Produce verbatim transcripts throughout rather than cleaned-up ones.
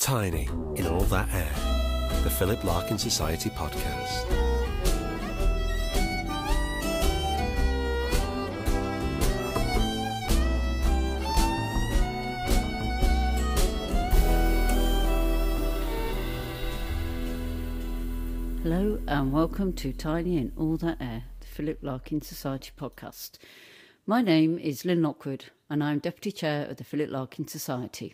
Tiny in All That Air, the Philip Larkin Society podcast. Hello and welcome to Tiny in All That Air, the Philip Larkin Society podcast. My name is Lynn Lockwood and I'm Deputy Chair of the Philip Larkin Society.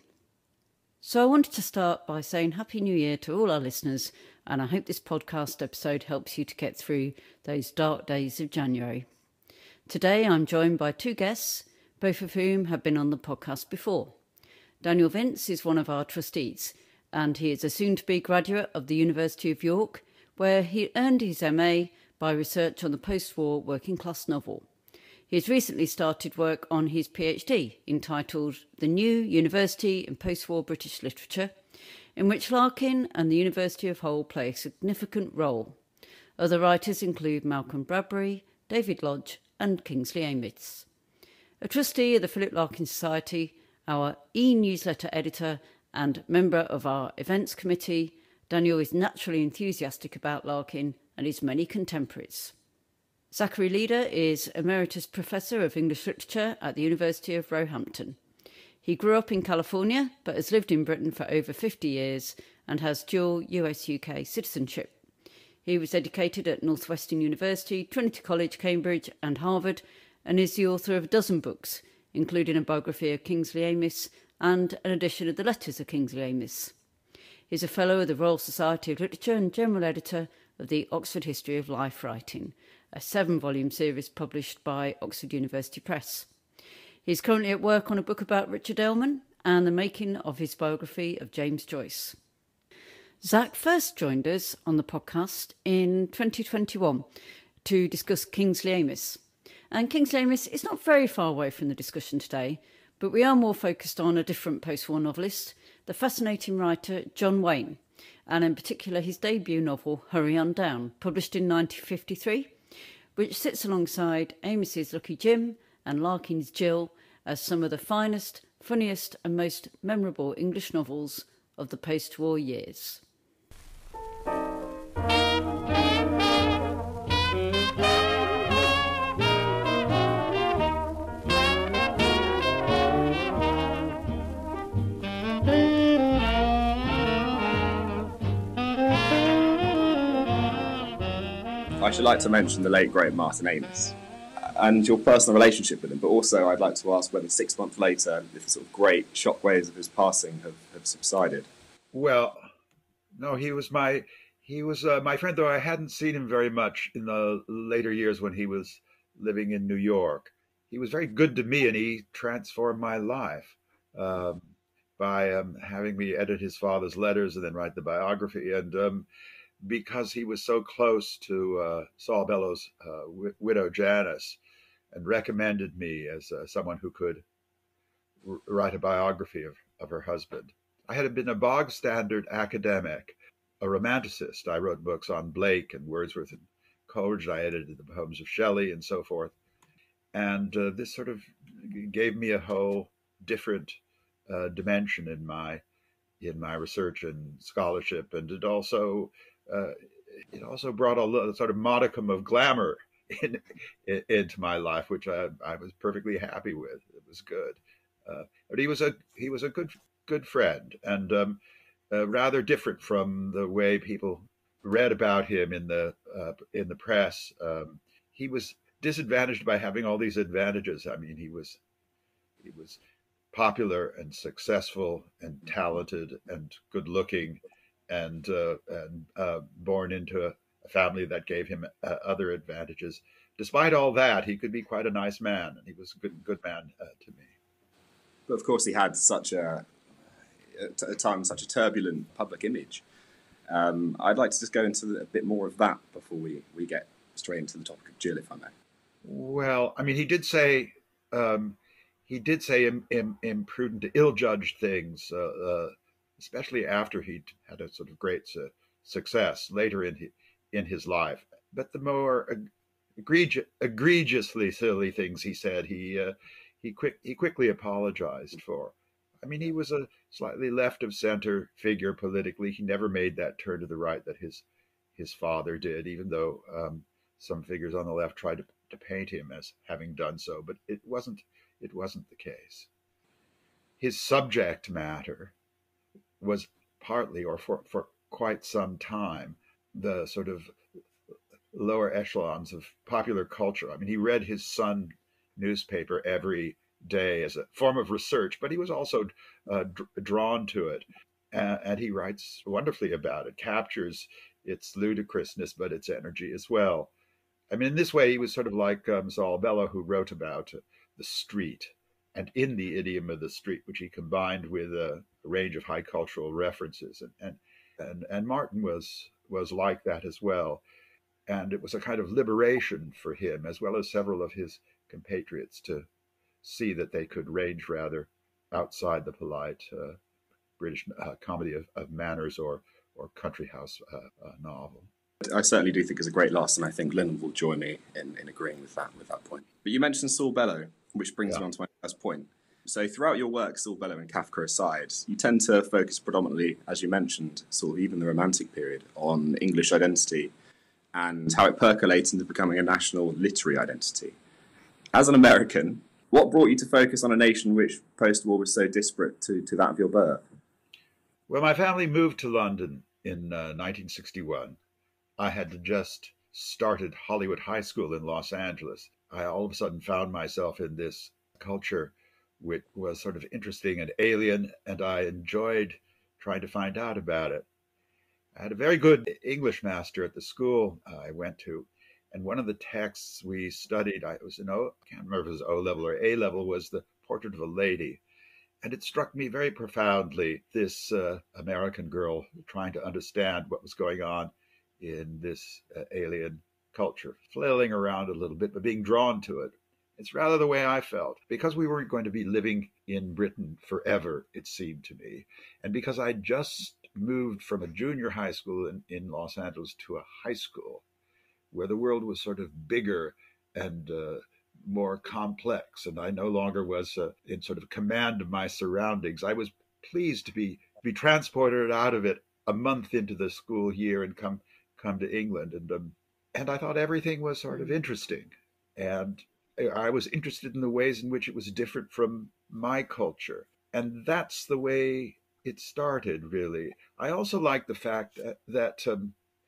So I wanted to start by saying Happy New Year to all our listeners, and I hope this podcast episode helps you to get through those dark days of January. Today I'm joined by two guests, both of whom have been on the podcast before. Daniel Vince is one of our trustees, and he is a soon-to-be graduate of the University of York, where he earned his M A by research on the post-war working-class novel. He has recently started work on his PhD, entitled The New University in Post-War British Literature, in which Larkin and the University of Hull play a significant role. Other writers include Malcolm Bradbury, David Lodge and Kingsley Amis. A trustee of the Philip Larkin Society, our e-newsletter editor and member of our events committee, Daniel is naturally enthusiastic about Larkin and his many contemporaries. Zachary Leader is Emeritus Professor of English Literature at the University of Roehampton. He grew up in California but has lived in Britain for over fifty years and has dual U S U K citizenship. He was educated at Northwestern University, Trinity College, Cambridge and Harvard, and is the author of a dozen books, including a biography of Kingsley Amis and an edition of the Letters of Kingsley Amis. He is a Fellow of the Royal Society of Literature and General Editor of the Oxford History of Life Writing, a seven-volume series published by Oxford University Press. He is currently at work on a book about Richard Ellman and the making of his biography of James Joyce. Zach first joined us on the podcast in twenty twenty-one to discuss Kingsley Amis. And Kingsley Amis is not very far away from the discussion today, but we are more focused on a different post-war novelist, the fascinating writer John Wain, and in particular his debut novel, Hurry On Down, published in nineteen fifty-three, which sits alongside Amis's Lucky Jim and Larkin's Jill as some of the finest, funniest and most memorable English novels of the post-war years. I should like to mention the late, great Martin Amis and your personal relationship with him, but also I'd like to ask whether six months later, if the sort of great shockwaves of his passing have, have subsided. Well, no, he was my he was uh, my friend, though I hadn't seen him very much in the later years when he was living in New York. He was very good to me, and he transformed my life um, by um, having me edit his father's letters and then write the biography. And um, because he was so close to uh, Saul Bellow's uh, w- widow Janice, and recommended me as uh, someone who could r- write a biography of, of her husband. I had been a bog standard academic, a romanticist. I wrote books on Blake and Wordsworth and Coleridge. I edited the poems of Shelley and so forth. And uh, this sort of gave me a whole different uh, dimension in my in my research and scholarship, and it also uh, it also brought a little, sort of modicum of glamour in, in, into my life, which I, I was perfectly happy with. It was good, uh, but he was a he was a good good friend, and um, uh, rather different from the way people read about him in the uh, in the press. Um, he was disadvantaged by having all these advantages. I mean, he was he was popular and successful and talented and good looking, and uh, and uh, born into a, a family that gave him uh, other advantages. Despite all that, he could be quite a nice man, and he was a good good man uh, to me. But of course, he had such a at a time such a turbulent public image. Um, I'd like to just go into a bit more of that before we, we get straight into the topic of Jill, if I may. Well, I mean, he did say um, he did say im, im, imprudent, ill-judged things, uh, uh, especially after he'd had a sort of great su- success later in his, in his life. But the more egregious, egregiously silly things he said, he uh, he quick he quickly apologized for. I mean, he was a slightly left of center figure politically. He never made that turn to the right that his his father did, even though um, some figures on the left tried to, to paint him as having done so. But it wasn't it wasn't the case. His subject matter was partly, or for, for quite some time, the sort of lower echelons of popular culture. I mean, he read his Sun newspaper every day as a form of research, but he was also uh, d- drawn to it. Uh, and he writes wonderfully about it, captures its ludicrousness, but its energy as well. I mean, in this way, he was sort of like um, Saul Bellow, who wrote about uh, the street and in the idiom of the street, which he combined with a, a range of high cultural references. And, and, and, and Martin was, was like that as well. And it was a kind of liberation for him, as well as several of his compatriots, to see that they could range rather outside the polite uh, British uh, comedy of, of manners or, or country house uh, uh, novel. I certainly do think it's a great loss, and I think Lynn will join me in, in agreeing with that with that point. But you mentioned Saul Bellow, which brings Yeah. me on to my first point. So throughout your work, Saul Bellow and Kafka aside, you tend to focus predominantly, as you mentioned, sort of even the Romantic period, on English identity and how it percolates into becoming a national literary identity. As an American, what brought you to focus on a nation which post-war was so disparate to, to that of your birth? Well, my family moved to London in uh, nineteen sixty-one. I had just started Hollywood High School in Los Angeles. I all of a sudden found myself in this culture which was sort of interesting and alien, and I enjoyed trying to find out about it. I had a very good English master at the school I went to, and one of the texts we studied, I was in O, I can't remember if it was O level or A level, was the Portrait of a Lady. And it struck me very profoundly, this uh, American girl trying to understand what was going on in this uh, alien culture, flailing around a little bit, but being drawn to it. It's rather the way I felt. Because we weren't going to be living in Britain forever, it seemed to me, and because I just moved from a junior high school in, in Los Angeles to a high school, where the world was sort of bigger and uh, more complex, and I no longer was uh, in sort of command of my surroundings. I was pleased to be be transported out of it a month into the school year and come come to England, and um, and I thought everything was sort of interesting, and I was interested in the ways in which it was different from my culture, and that's the way it started, really. I also like the fact that, that um,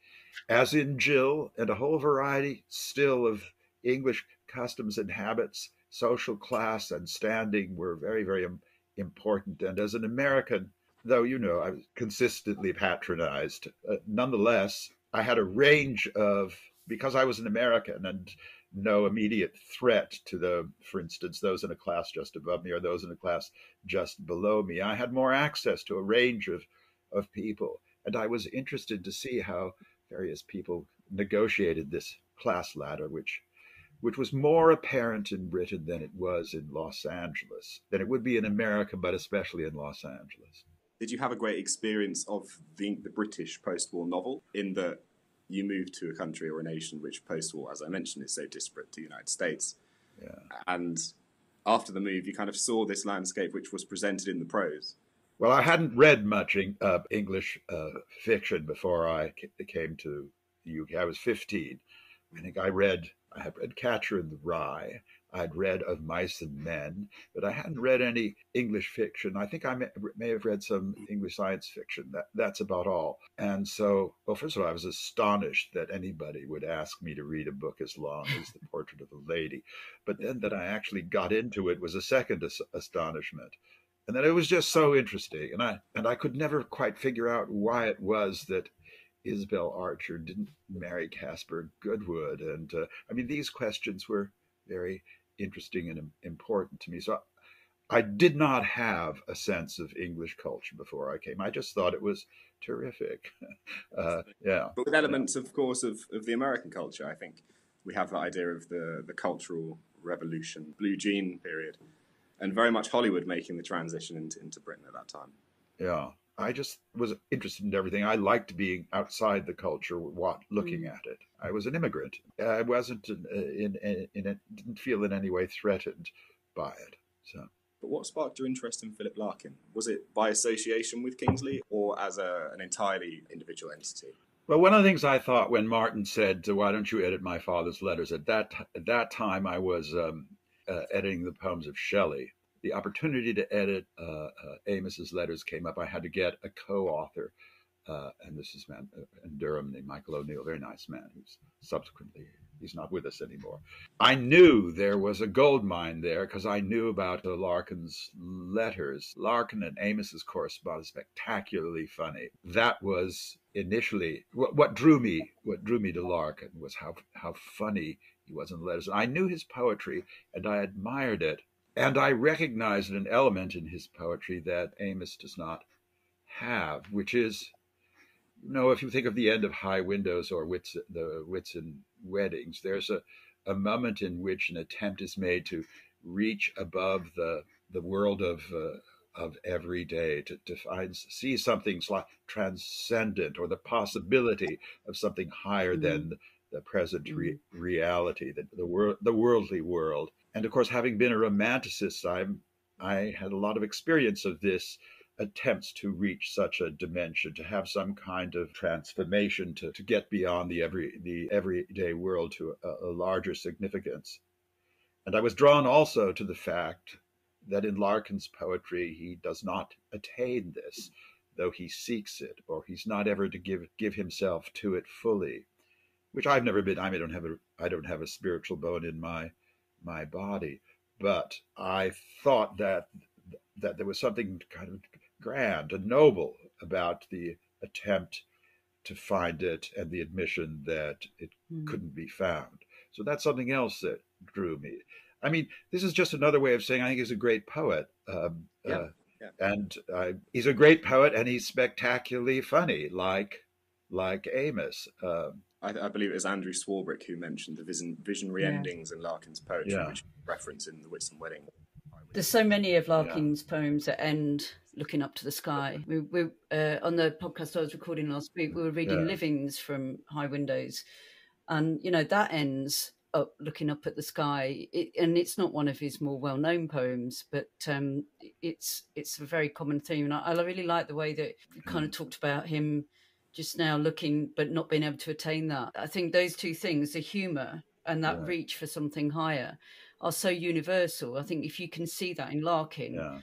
as in Jill and a whole variety still of English customs and habits, social class and standing were very, very important. And as an American, though, you know, I was consistently patronized, uh, nonetheless, I had a range of, because I was an American and no immediate threat to the, for instance, those in a class just above me or those in a class just below me, I had more access to a range of, of people. And I was interested to see how various people negotiated this class ladder, which which was more apparent in Britain than it was in Los Angeles, than it would be in America, but especially in Los Angeles. Did you have a great experience of the, the British post-war novel, in that you moved to a country or a nation which post-war, as I mentioned, is so disparate to the United States? Yeah. And after the move, you kind of saw this landscape which was presented in the prose. Well, I hadn't read much uh, English uh, fiction before I came to the U K. I was fifteen. I think I read, I had read Catcher in the Rye. I'd read Of Mice and Men, but I hadn't read any English fiction. I think I may, may have read some English science fiction. That, that's about all. And so, well, first of all, I was astonished that anybody would ask me to read a book as long as The Portrait of a Lady. But then that I actually got into it was a second as- astonishment. And that it was just so interesting. And I, and I could never quite figure out why it was that Isabel Archer didn't marry Caspar Goodwood. And uh, I mean, these questions were very interesting and important to me. So I did not have a sense of English culture before I came. I just thought it was terrific. uh, yeah. But with elements, of course, of, of the American culture, I think we have that idea of the, the cultural revolution, blue jean period, and very much Hollywood making the transition into, into Britain at that time. Yeah. I just was interested in everything. I liked being outside the culture, what, looking Mm. at it. I was an immigrant. I wasn't in, in, in, in it, didn't feel in any way threatened by it. So But what sparked your interest in Philip Larkin? Was it by association with Kingsley or as a, an entirely individual entity? Well, one of the things I thought when Martin said, "Why don't you edit my father's letters?" At that at that time, I was um, uh, editing the poems of Shelley. The opportunity to edit uh, uh, Amis's letters came up. I had to get a co-author, uh, and this is a man in Durham named Michael O'Neill, very nice man, who's subsequently, he's not with us anymore. I knew there was a gold mine there because I knew about uh, Larkin's letters. Larkin and Amis's correspondence, spectacularly funny. That was initially what, what drew me. What drew me to Larkin was how how funny he was in the letters. I knew his poetry and I admired it, and I recognized an element in his poetry that Amis does not have, which is, you know, if you think of the end of High Windows or Wits, the Whitsun Weddings, there's a, a moment in which an attempt is made to reach above the the world of uh, of every day, to, to find, see something like transcendent or the possibility of something higher mm-hmm. than the present re- reality, the the, wor- the worldly world. And of course, having been a romanticist, I'm I had a lot of experience of this. Attempts to reach such a dimension, to have some kind of transformation, to, to get beyond the every the everyday world to a, a larger significance. And I was drawn also to the fact that in Larkin's poetry he does not attain this, though he seeks it, or he's not ever to give give himself to it fully, which I've never been. I mean, I don't have a I don't have a spiritual bone in my my body, but I thought that that there was something kind of grand and noble about the attempt to find it and the admission that it mm. couldn't be found. So that's something else that drew me. I mean, this is just another way of saying I think he's a great poet. Um, yeah, uh, yeah. And uh, he's a great poet and he's spectacularly funny, like like Amis. Um, I, I believe it was Andrew Swarbrick who mentioned the vision, visionary yeah. endings in Larkin's poetry, yeah. which reference in the Whitsun Wedding. There's so many of Larkin's yeah. poems that end looking up to the sky. We, we uh, on the podcast I was recording last week, we were reading yeah. Livings from High Windows, and you know that ends up looking up at the sky. It, and it's not one of his more well-known poems, but um, it's it's a very common theme. And I, I really like the way that you kind of talked about him just now looking, but not being able to attain that. I think those two things, the humour and that yeah. reach for something higher, are so universal. I think if you can see that in Larkin, yeah.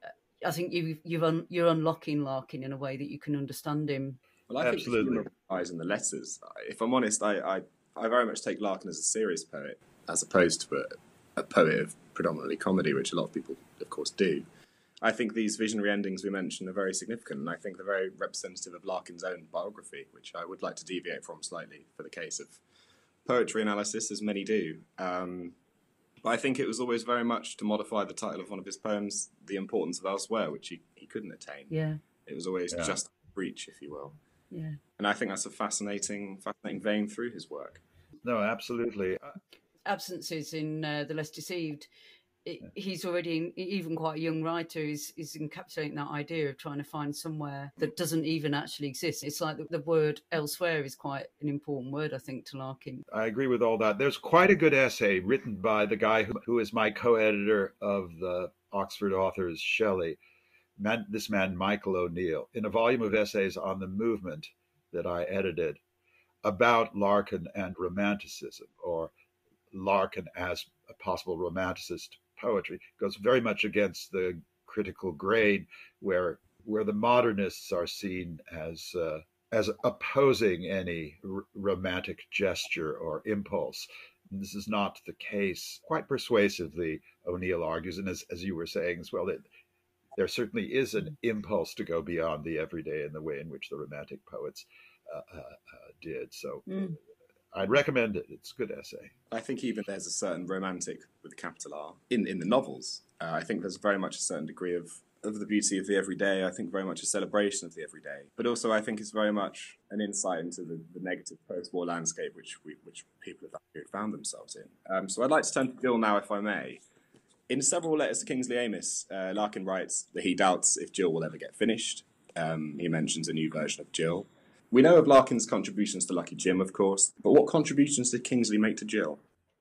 I think you, you've un, you're unlocking Larkin in a way that you can understand him. Well, I Absolutely. think the eyes in the letters. If I'm honest, I, I, I very much take Larkin as a serious poet, as opposed to a, a poet of predominantly comedy, which a lot of people, of course, do. I think these visionary endings we mentioned are very significant, and I think they're very representative of Larkin's own biography, which I would like to deviate from slightly for the case of poetry analysis, as many do. Um, But I think it was always very much to modify the title of one of his poems, The Importance of Elsewhere, which he, he couldn't attain. Yeah. It was always yeah. just a breach, if you will. Yeah. And I think that's a fascinating, fascinating vein through his work. No, absolutely. Absences in uh, The Less Deceived. It, he's already, even quite a young writer, is, is encapsulating that idea of trying to find somewhere that doesn't even actually exist. It's like the, the word elsewhere is quite an important word, I think, to Larkin. I agree with all that. There's quite a good essay written by the guy who, who is my co-editor of the Oxford authors, Shelley, man, this man, Michael O'Neill, in a volume of essays on the movement that I edited about Larkin and romanticism, or Larkin as a possible romanticist poetry, goes very much against the critical grain where where the modernists are seen as uh, as opposing any r- romantic gesture or impulse. And this is not the case. Quite persuasively, O'Neill argues, and as, as you were saying as well, that there certainly is an impulse to go beyond the everyday in the way in which the romantic poets uh, uh, uh, did. So mm. I'd recommend it. It's a good essay. I think even there's a certain romantic with a capital R in, in the novels. Uh, I think there's very much a certain degree of, of the beauty of the everyday. I think very much a celebration of the everyday. But also I think it's very much an insight into the, the negative post-war landscape which we, which people of that period found themselves in. Um, so I'd like to turn to Jill now, if I may. In several letters to Kingsley Amis, uh, Larkin writes that he doubts if Jill will ever get finished. Um, he mentions a new version of Jill. We know of Larkin's contributions to Lucky Jim, of course, but what contributions did Kingsley make to Jill?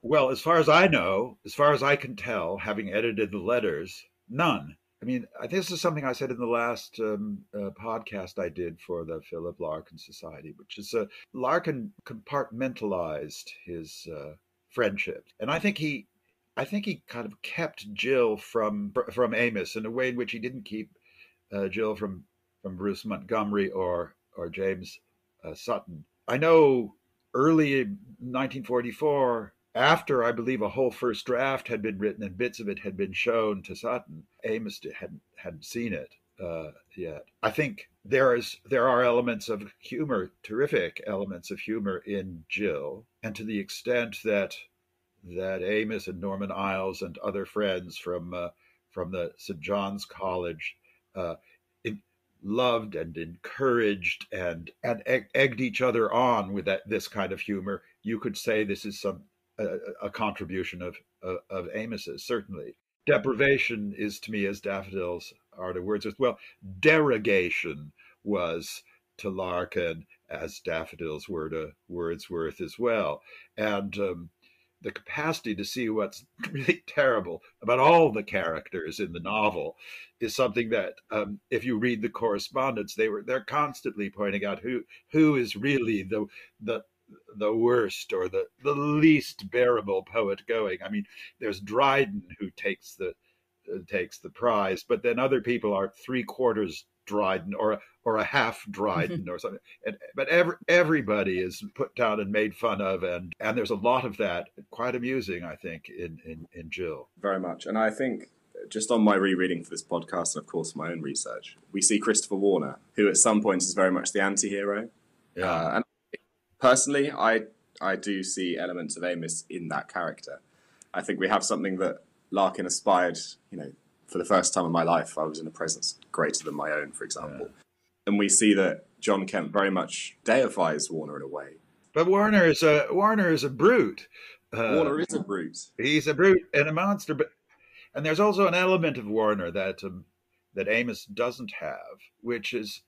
Well, as far as I know, as far as I can tell, having edited the letters, none. I mean, this is something I said in the last um, uh, podcast I did for the Philip Larkin Society, which is uh, Larkin compartmentalized his uh, friendships, and I think he, I think he kind of kept Jill from from Amis in a way in which he didn't keep uh, Jill from from Bruce Montgomery or or James uh, Sutton. I know early in nineteen forty-four. After, I believe, a whole first draft had been written and bits of it had been shown to Sutton, Amis hadn't, hadn't seen it uh, yet. I think there is there are elements of humor, terrific elements of humor in Jill, and to the extent that that Amis and Norman Iles and other friends from uh, from the Saint John's College uh, in, loved and encouraged and and egg, egged each other on with that this kind of humor, you could say this is some. A, a contribution of, of of Amis's, certainly. Deprivation is to me as daffodils are to Wordsworth. Well, derogation was to Larkin as daffodils were to Wordsworth as well. And um, the capacity to see what's really terrible about all the characters in the novel is something that, um, if you read the correspondence, they were they're constantly pointing out who who is really the the the worst or the, the least bearable poet going. I mean, there's Dryden who takes the uh, takes the prize, but then other people are three quarters Dryden or or a half Dryden or something. And, but every, everybody is put down and made fun of, and and there's a lot of that. Quite amusing, I think, in in, in Jill. Very much, and I think. Just on my rereading for this podcast, and of course my own research, we see Christopher Warner, who at some points is very much the anti-hero. Yeah. Uh, and personally, I I do see elements of Amis in that character. I think we have something that Larkin aspired, you know, for the first time in my life, I was in a presence greater than my own, for example. Yeah. And we see that John Kemp very much deifies Warner in a way. But Warner is a Warner is a brute. Uh, Warner is a brute. He's a brute and a monster. But and there's also an element of Warner that um, that Amis doesn't have, which is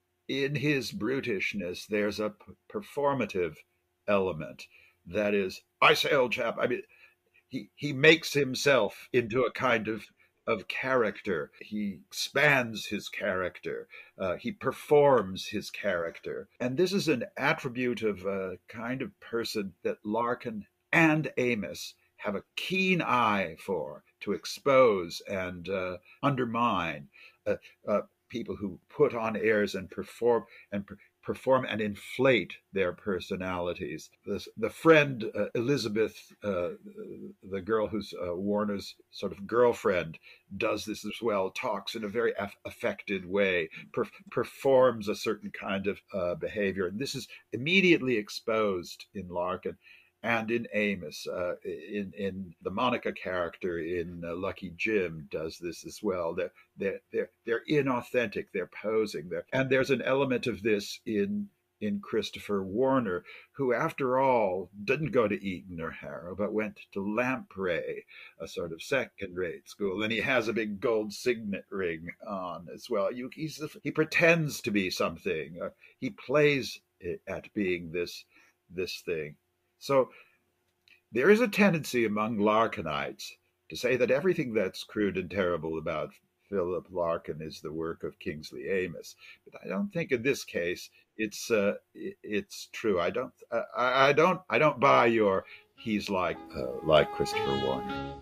in his brutishness, there's a p- performative element that is, I say, old chap, I mean, he, he makes himself into a kind of, of character. He expands his character. Uh, he performs his character. And this is an attribute of a kind of person that Larkin and Amis have a keen eye for, to expose and uh, undermine. Uh, uh, people who put on airs and perform and per- perform and inflate their personalities. The, the friend, uh, Elizabeth, uh, the girl who's uh, Warner's sort of girlfriend, does this as well, talks in a very aff- affected way, per- performs a certain kind of uh, behavior. And this is immediately exposed in Larkin and in Amis. Uh, in, in the Monica character in uh, Lucky Jim does this as well. They're, they're, they're, they're inauthentic, they're posing. They're, and there's an element of this in, in Christopher Warner, who, after all, didn't go to Eton or Harrow, but went to Lamprey, a sort of second-rate school. And he has a big gold signet ring on as well. You, he's, he pretends to be something. Uh, he plays at being this, this thing. So there is a tendency among Larkinites to say that everything that's crude and terrible about Philip Larkin is the work of Kingsley Amis. But I don't think in this case it's uh, it's true. I don't uh, I, I don't I don't buy your he's like uh, like Christopher Warner.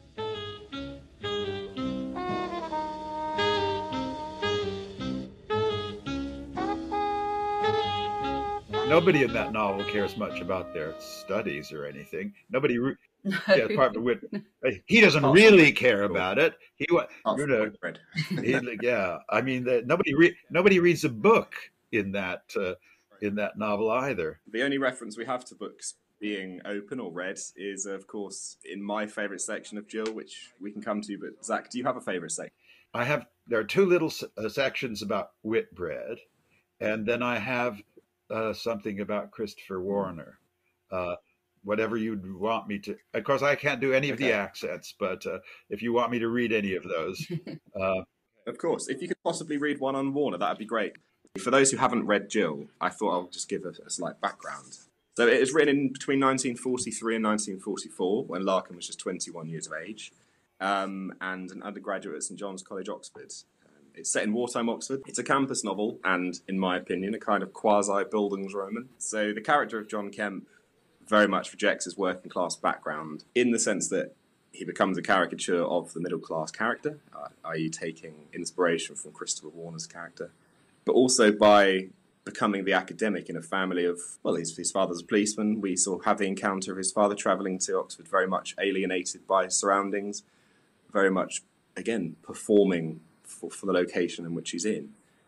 Nobody in that novel cares much about their studies or anything. Nobody, re- no. yeah, apart from Whitman, he doesn't oh, really care about it. He, oh, you know, he, yeah. I mean, the, nobody, re- nobody reads a book in that uh, in that novel either. The only reference we have to books being open or read is, of course, in my favourite section of Jill, which we can come to. But Zach, do you have a favourite section? I have. There are two little uh, sections about Whitbread, and then I have. Uh, something about Christopher Warner, uh, whatever you'd want me to. Of course, I can't do any of okay. the accents, but uh, if you want me to read any of those. Uh, of course, if you could possibly read one on Warner, that'd be great. For those who haven't read Jill, I thought I'll just give a, a slight background. So it was written in between nineteen forty-three and nineteen forty-four, when Larkin was just twenty-one years of age, um, and an undergraduate at St John's College, Oxford. Um, it's set in wartime Oxford. It's a campus novel, and, in my opinion, a kind of quasi-Bildungsroman. So the character of John Kemp very much rejects his working-class background in the sense that he becomes a caricature of the middle-class character, uh, that is taking inspiration from Christopher Warner's character, but also by becoming the academic in a family of, well, his, his father's a policeman. We sort of have the encounter of his father travelling to Oxford, very much alienated by his surroundings, very much, again, performing for, for the location in which he's in.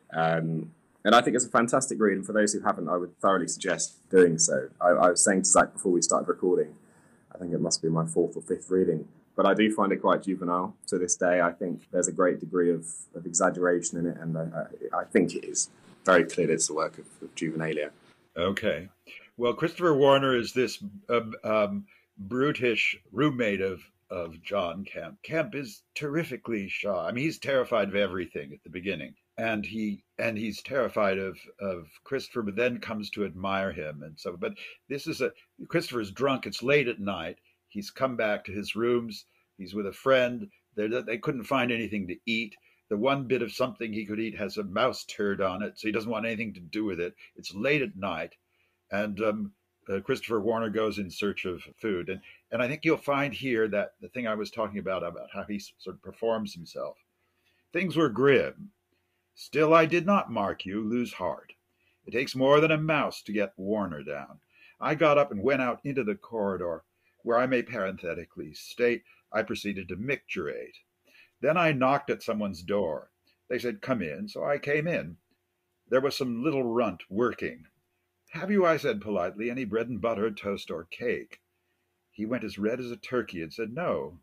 Um, and I think it's a fantastic read, and for those who haven't, I would thoroughly suggest doing so. I, I was saying to Zach before we started recording, I think it must be my fourth or fifth reading, but I do find it quite juvenile to this day. I think there's a great degree of, of exaggeration in it, and I, I, I think it is very clear it's the work of, of juvenilia. Okay. Well, Christopher Warner is this um, um, brutish roommate of, of John Kemp. Kemp is terrifically shy. I mean, he's terrified of everything at the beginning. And he and he's terrified of, of Christopher, but then comes to admire him. And so, but this is a, Christopher's drunk. It's late at night. He's come back to his rooms. He's with a friend. They they couldn't find anything to eat. The one bit of something he could eat has a mouse turd on it, so he doesn't want anything to do with it. It's late at night, and um, uh, Christopher Warner goes in search of food. And, and I think you'll find here that the thing I was talking about, about how he sort of performs himself. Things were grim. Still, I did not, mark you, lose heart. It takes more than a mouse to get Warner down. I got up and went out into the corridor, where I may parenthetically state I proceeded to micturate. Then I knocked at someone's door. They said, come in, so I came in. There was some little runt working. Have you, I said politely, any bread and butter, toast, or cake? He went as red as a turkey and said no.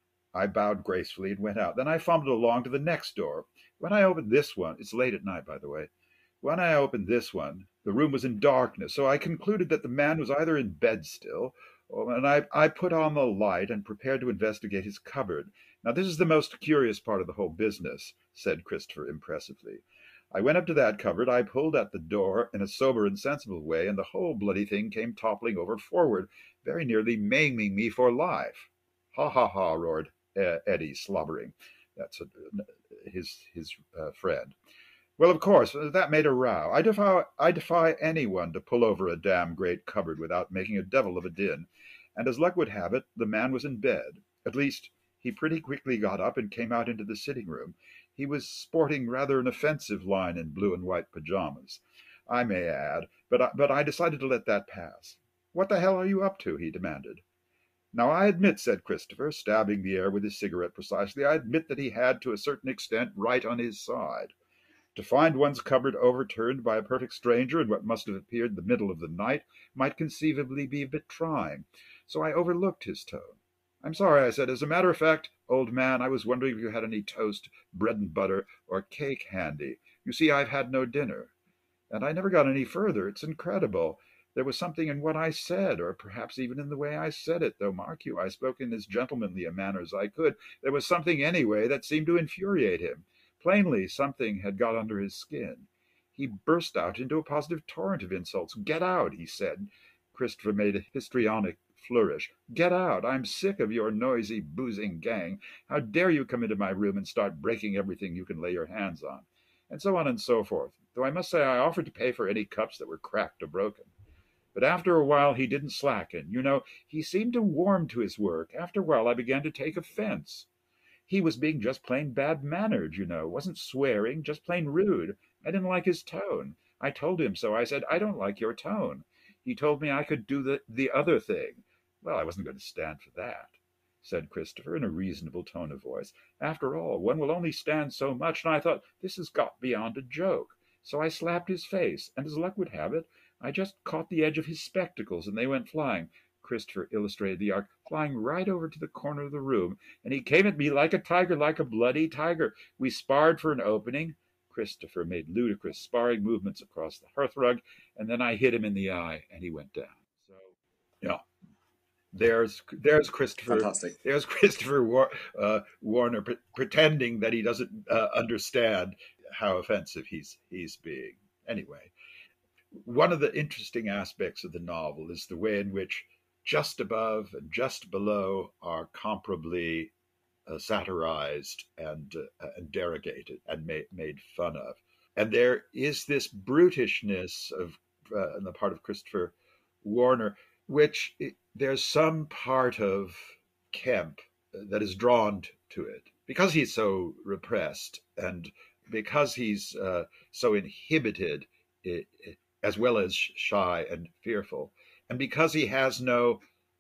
I bowed gracefully and went out. Then I fumbled along to the next door. When I opened this one, it's late at night, by the way. When I opened this one, the room was in darkness, so I concluded that the man was either in bed still, or, and I, I put on the light and prepared to investigate his cupboard. Now, this is the most curious part of the whole business, said Christopher impressively. I went up to that cupboard, I pulled at the door in a sober and sensible way, and the whole bloody thing came toppling over forward, very nearly maiming me for life. Ha, ha, ha, roared uh, Eddie, slobbering. That's a, his, his uh, friend. Well, of course, that made a row. I defy, I defy anyone to pull over a damn great cupboard without making a devil of a din. And as luck would have it, the man was in bed. At least, he pretty quickly got up and came out into the sitting room. He was sporting rather an offensive line in blue and white pajamas, I may add, but I, but I decided to let that pass. What the hell are you up to? He demanded. Now, I admit, said Christopher, stabbing the air with his cigarette precisely, I admit that he had, to a certain extent, right on his side. To find one's cupboard overturned by a perfect stranger in what must have appeared the middle of the night might conceivably be a bit trying, so I overlooked his tone. I'm sorry, I said. As a matter of fact, old man, I was wondering if you had any toast, bread and butter, or cake handy. You see, I've had no dinner. And I never got any further. It's incredible. There was something in what I said, or perhaps even in the way I said it, though, mark you, I spoke in as gentlemanly a manner as I could. There was something, anyway, that seemed to infuriate him. Plainly, something had got under his skin. He burst out into a positive torrent of insults. Get out, he said. Christopher made a histrionic flourish. Get out. I'm sick of your noisy, boozing gang. How dare you come into my room and start breaking everything you can lay your hands on? And so on and so forth, though I must say I offered to pay for any cups that were cracked or broken. But after a while he didn't slacken. You know, he seemed to warm to his work. After a while I began to take offense. He was being just plain bad-mannered, you know, wasn't swearing, just plain rude. I didn't like his tone. I told him so. I said, I don't like your tone. He told me I could do the, the other thing. Well, I wasn't going to stand for that, said Christopher in a reasonable tone of voice. After all, one will only stand so much, and I thought, this has got beyond a joke. So I slapped his face, and as luck would have it, I just caught the edge of his spectacles, and they went flying. Christopher illustrated the arc, flying right over to the corner of the room, and he came at me like a tiger, like a bloody tiger. We sparred for an opening. Christopher made ludicrous sparring movements across the hearthrug, and then I hit him in the eye, and he went down. So, you know, there's there's Christopher. Fantastic. There's Christopher War, uh, Warner pre- pretending that he doesn't uh, understand how offensive he's he's being. Anyway, one of the interesting aspects of the novel is the way in which just above and just below are comparably uh, satirized and, uh, and derogated and made, made fun of. And there is this brutishness of uh, on the part of Christopher Warner, which it, there's some part of Kemp that is drawn to it because he's so repressed and because he's uh, so inhibited, it, it, as well as shy and fearful, and because he has no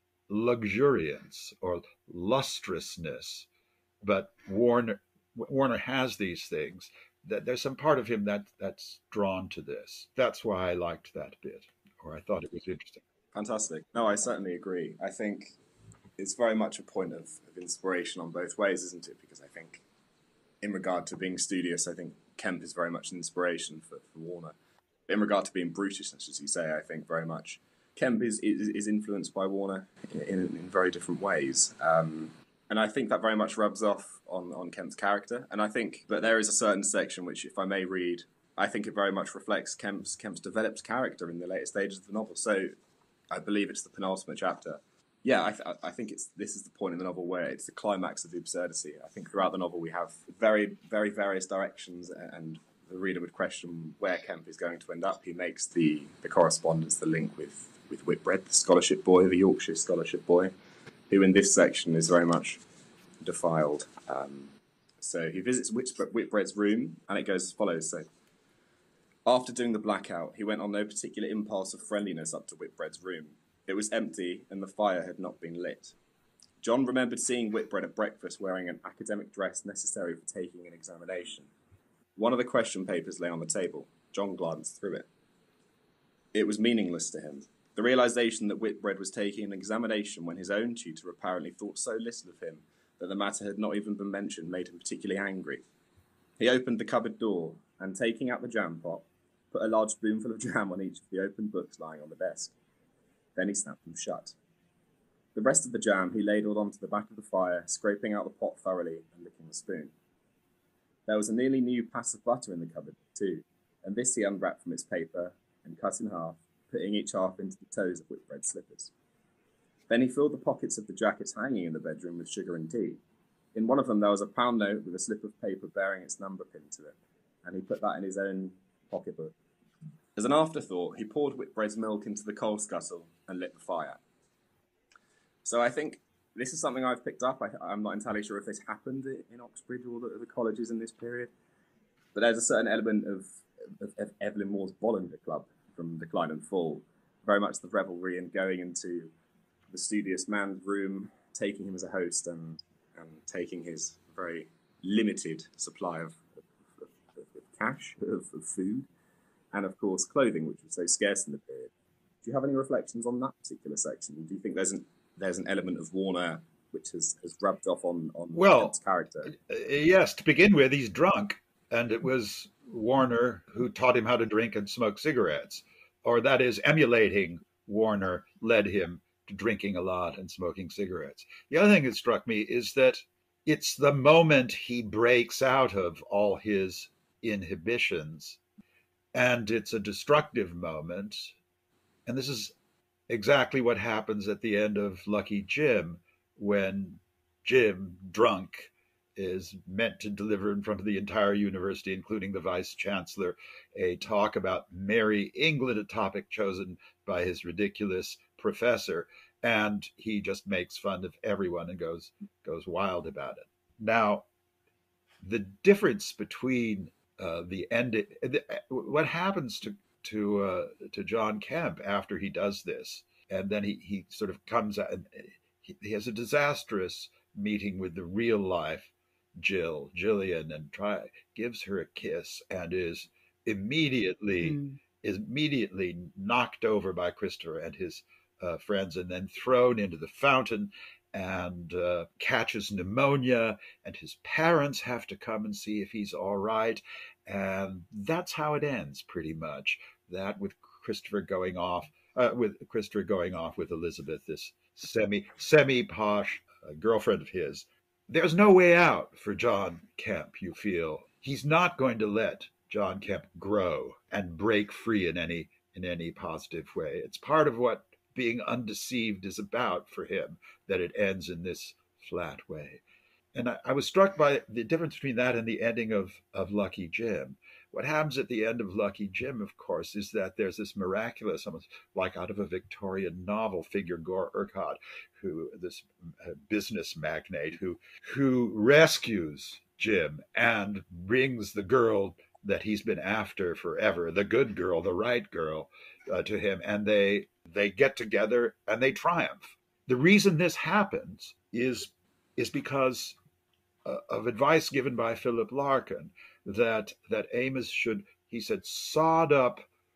luxuriance or lustrousness, but Warner Warner has these things. That there's some part of him that that's drawn to this. That's why I liked that bit, or I thought it was interesting. Fantastic. No, I certainly agree. I think it's very much a point of, of inspiration on both ways, isn't it? Because I think, in regard to being studious, I think Kemp is very much an inspiration for, for Warner. In regard to being brutish, as you say, I think very much Kemp is is, is influenced by Warner in, in, in very different ways. Um, and I think that very much rubs off on, on Kemp's character. And I think that there is a certain section which, if I may read, I think it very much reflects Kemp's, Kemp's developed character in the later stages of the novel. So I believe it's the penultimate chapter. Yeah, I, th- I think it's this is the point in the novel where it's the climax of the absurdity. I think throughout the novel we have very, very various directions, and the reader would question where Kemp is going to end up. He makes the, the correspondence, the link with, with Whitbread, the scholarship boy, the Yorkshire scholarship boy, who in this section is very much defiled. Um, so he visits Whitbread's room, and it goes as follows. So, after doing the blackout, he went on no particular impulse of friendliness up to Whitbread's room. It was empty, and the fire had not been lit. John remembered seeing Whitbread at breakfast wearing an academic dress necessary for taking an examination. One of the question papers lay on the table. John glanced through it. It was meaningless to him. The realization that Whitbread was taking an examination when his own tutor apparently thought so little of him that the matter had not even been mentioned made him particularly angry. He opened the cupboard door, and taking out the jam pot, put a large spoonful of jam on each of the open books lying on the desk. Then he snapped them shut. The rest of the jam he ladled onto the back of the fire, scraping out the pot thoroughly and licking the spoon. There was a nearly new pass of butter in the cupboard, too, and this he unwrapped from its paper and cut in half, putting each half into the toes of Whitbread's slippers. Then he filled the pockets of the jackets hanging in the bedroom with sugar and tea. In one of them there was a pound note with a slip of paper bearing its number pinned to it, and he put that in his own pocketbook. As an afterthought, he poured Whitbread's milk into the coal scuttle and lit the fire. So I think this is something I've picked up. I, I'm not entirely sure if this happened in Oxbridge or the, the colleges in this period, but there's a certain element of, of, of Evelyn Moore's Bollinger Club from Decline and Fall, very much the revelry and going into the studious man's room, taking him as a host and, and taking his very limited supply of, of, of, of cash, of, of food, and of course clothing, which was so scarce in the period. Do you have any reflections on that particular section? Do you think there's an there's an element of Warner which has, has rubbed off on on well, Kemp's character? Yes, to begin with, he's drunk, and it was Warner who taught him how to drink and smoke cigarettes, or that is, emulating Warner led him to drinking a lot and smoking cigarettes. The other thing that struck me is that it's the moment he breaks out of all his inhibitions, and it's a destructive moment. And this is exactly what happens at the end of Lucky Jim, when Jim, drunk, is meant to deliver in front of the entire university, including the vice chancellor, a talk about Merry England, a topic chosen by his ridiculous professor, and he just makes fun of everyone and goes goes wild about it. Now, the difference between uh, the end, what happens to to uh, to John Kemp after he does this, and then he he sort of comes out and he, he has a disastrous meeting with the real life Jill, Jillian, and try gives her a kiss and is immediately mm. is immediately knocked over by Christopher and his uh, friends, and then thrown into the fountain and uh, catches pneumonia, and his parents have to come and see if he's all right, and that's how it ends pretty much. That with Christopher going off uh, with Christopher going off with Elizabeth, this semi semi posh uh, girlfriend of his. There's no way out for John Kemp, you feel. He's not going to let John Kemp grow and break free in any in any positive way. It's part of what being undeceived is about for him, that it ends in this flat way. And I, I was struck by the difference between that and the ending of, of Lucky Jim. What happens at the end of Lucky Jim, of course, is that there's this miraculous, almost like out of a Victorian novel figure, Gore Urquhart, who this uh, business magnate who who rescues Jim and brings the girl that he's been after forever, the good girl, the right girl, uh, to him, and they they get together and they triumph. The reason this happens is is because uh, of advice given by Philip Larkin, that that Amis should, he said, sod up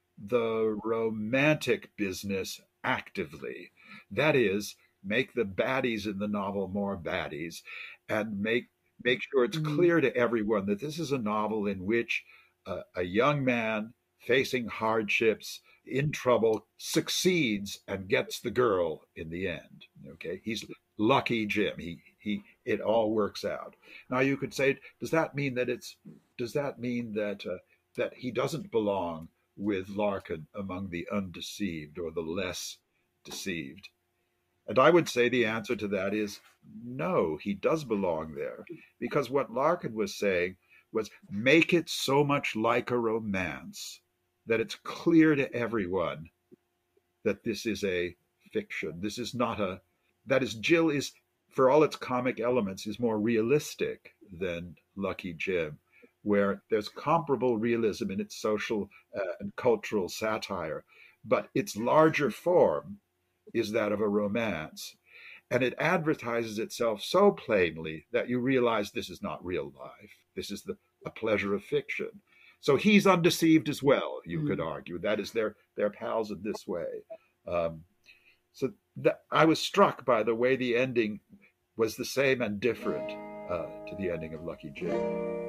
the romantic business actively. That is, make the baddies in the novel more baddies, and make make sure it's mm-hmm. clear to everyone that this is a novel in which uh, a young man facing hardships, in trouble, succeeds and gets the girl in the end. Okay, he's Lucky Jim. He he. It all works out. Now you could say, does that mean that it's? Does that mean that uh, that he doesn't belong with Larkin among the undeceived or the less deceived? And I would say the answer to that is no. He does belong there, because what Larkin was saying was, make it so much like a romance that it's clear to everyone that this is a fiction. This is not a, that is, Jill is, for all its comic elements, is more realistic than Lucky Jim, where there's comparable realism in its social uh, and cultural satire, but its larger form is that of a romance. And it advertises itself so plainly that you realize this is not real life. This is the, a pleasure of fiction. So he's undeceived as well, you mm. could argue. That is, they're, they're pals in this way. Um, so that, I was struck by the way the ending was the same and different uh, to the ending of Lucky Jim.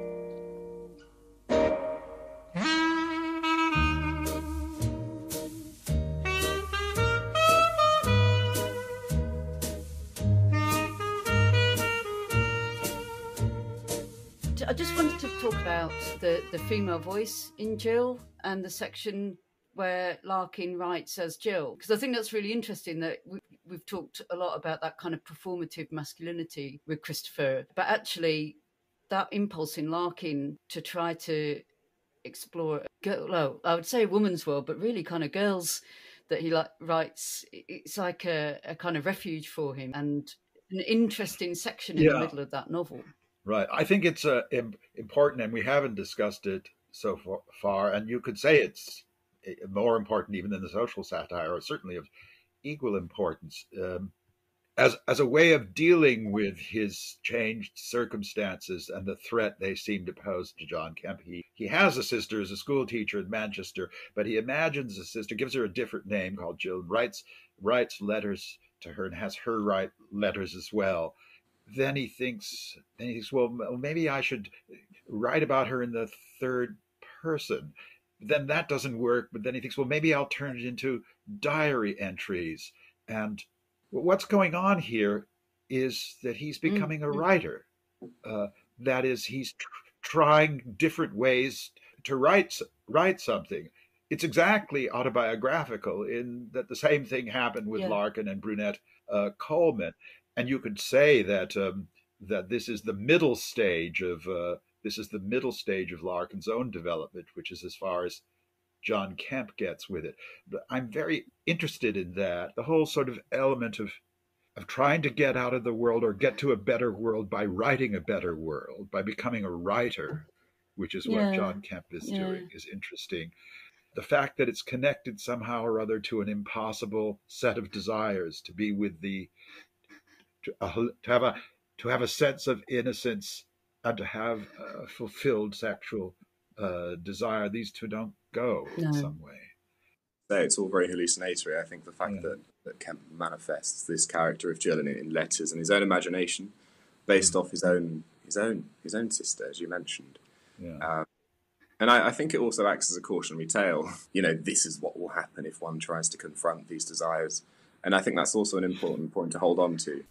I just wanted to talk about the, the female voice in Jill and the section where Larkin writes as Jill, because I think that's really interesting that we, we've talked a lot about that kind of performative masculinity with Christopher, but actually that impulse in Larkin to try to explore, well, I would say a woman's world, but really kind of girls that he like writes, it's like a, a kind of refuge for him and an interesting section in yeah. the middle of that novel. Right. I think it's uh, important, and we haven't discussed it so far, and you could say it's more important even than the social satire, or certainly of equal importance, um, as as a way of dealing with his changed circumstances and the threat they seem to pose to John Kemp. He, he has a sister as a school teacher in Manchester, but he imagines a sister, gives her a different name called Jill, writes, writes letters to her and has her write letters as well. Then he thinks, then he thinks, well, maybe I should write about her in the third person. Then that doesn't work. But then he thinks, well, maybe I'll turn it into diary entries. And what's going on here is that he's becoming a writer. Uh, that is, he's tr- trying different ways to write write something. It's exactly autobiographical in that the same thing happened with yeah. Larkin and Brunette uh, Coleman. And you could say that um, that this is the middle stage of uh, this is the middle stage of Larkin's own development, which is as far as John Kemp gets with it. But I'm very interested in that, the whole sort of element of of trying to get out of the world or get to a better world by writing a better world, by becoming a writer, which is yeah. what John Kemp is yeah. doing, is interesting. The fact that it's connected somehow or other to an impossible set of desires, to be with the To, uh, to have a to have a sense of innocence and to have a fulfilled sexual uh, desire. These two don't go no. in some way. No, it's all very hallucinatory. I think the fact yeah. that, that Kemp manifests this character of Jill in, in letters and his own imagination, based mm. off his own his own his own sister, as you mentioned. Yeah. Um, and I, I think it also acts as a cautionary tale. You know, this is what will happen if one tries to confront these desires. And I think that's also an important point to hold on to.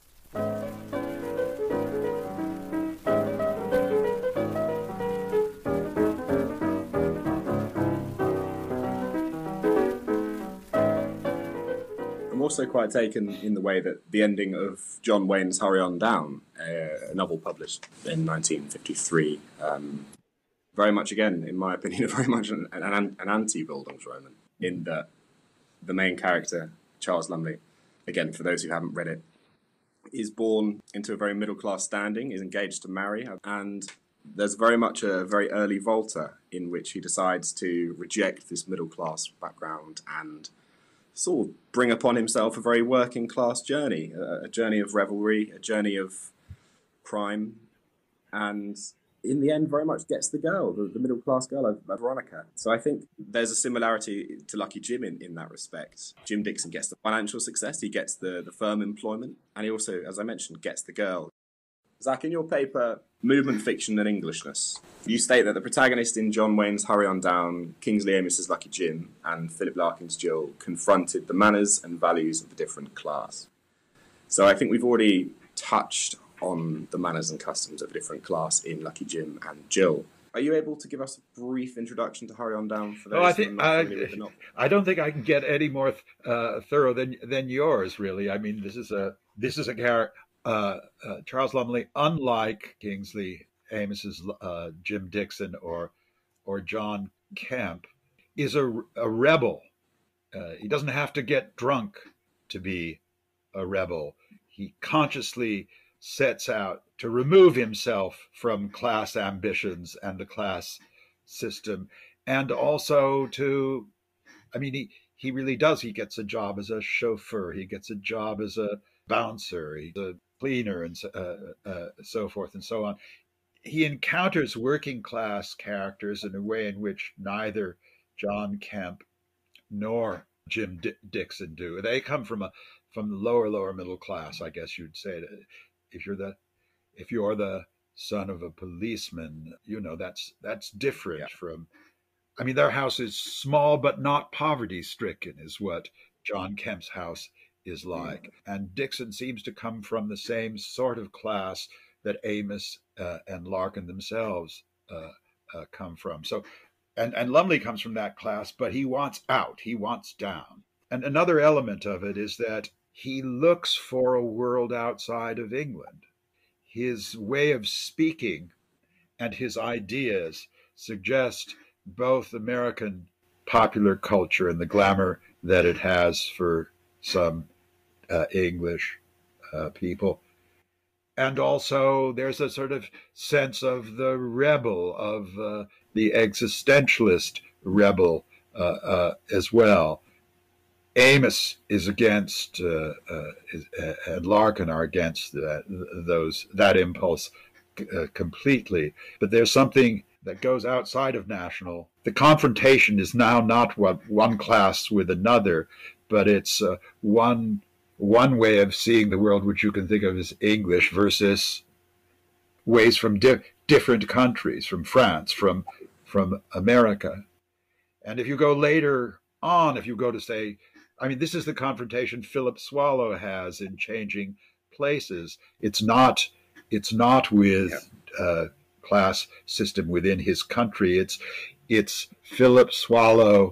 also quite taken in the way that the ending of John Wain's Hurry On Down, a novel published in nineteen fifty-three, um, very much, again, in my opinion, very much an, an, an anti-Bildungsroman, in that the main character, Charles Lumley, again, for those who haven't read it, is born into a very middle-class standing, is engaged to marry, and there's very much a very early Volta in which he decides to reject this middle-class background and sort of bring upon himself a very working-class journey, a, a journey of revelry, a journey of crime, and in the end very much gets the girl, the, the middle-class girl, uh, Veronica. So I think there's a similarity to Lucky Jim in, in that respect. Jim Dixon gets the financial success, he gets the, the firm employment, and he also, as I mentioned, gets the girl. Zach, in your paper, Movement, Fiction and Englishness, you state that the protagonist in John Wain's Hurry On Down, Kingsley Amis's Lucky Jim, and Philip Larkin's Jill confronted the manners and values of the different class. So I think we've already touched on the manners and customs of a different class in Lucky Jim and Jill. Are you able to give us a brief introduction to Hurry On Down for those oh, I who are think, not I, familiar with the novel? I don't think I can get any more uh, thorough than than yours, really. I mean, this is a this is a character. Uh, uh, Charles Lumley, unlike Kingsley Amis's uh, Jim Dixon or or John Kemp, is a, a rebel. Uh, he doesn't have to get drunk to be a rebel. He consciously sets out to remove himself from class ambitions and the class system, and also to, I mean, he, he really does. He gets a job as a chauffeur. He gets a job as a bouncer. He's a cleaner and so, uh, uh, so forth and so on. He encounters working class characters in a way in which neither John Kemp nor Jim D- Dixon do. They come from a from the lower lower middle class, I guess you'd say. If you're the if you're the son of a policeman, you know that's that's different yeah. from. I mean, their house is small but not poverty stricken, is what John Kemp's house is like. And Dixon seems to come from the same sort of class that Amis uh, and Larkin themselves uh, uh, come from. So, and, and Lumley comes from that class, but he wants out, he wants down. And another element of it is that he looks for a world outside of England. His way of speaking and his ideas suggest both American popular culture and the glamour that it has for some Uh, English uh, people. And also there's a sort of sense of the rebel, of uh, the existentialist rebel uh, uh, as well. Amis is against, uh, uh, is, uh, and Larkin are against that, those, that impulse uh, completely. But there's something that goes outside of national. The confrontation is now not what one class with another, but it's uh, one one way of seeing the world, which you can think of as English, versus ways from di- different countries, from France, from from America. And if you go later on, if you go to say, I mean, this is the confrontation Philip Swallow has in Changing Places. It's not, it's not with uh, class system within his country. It's it's Philip Swallow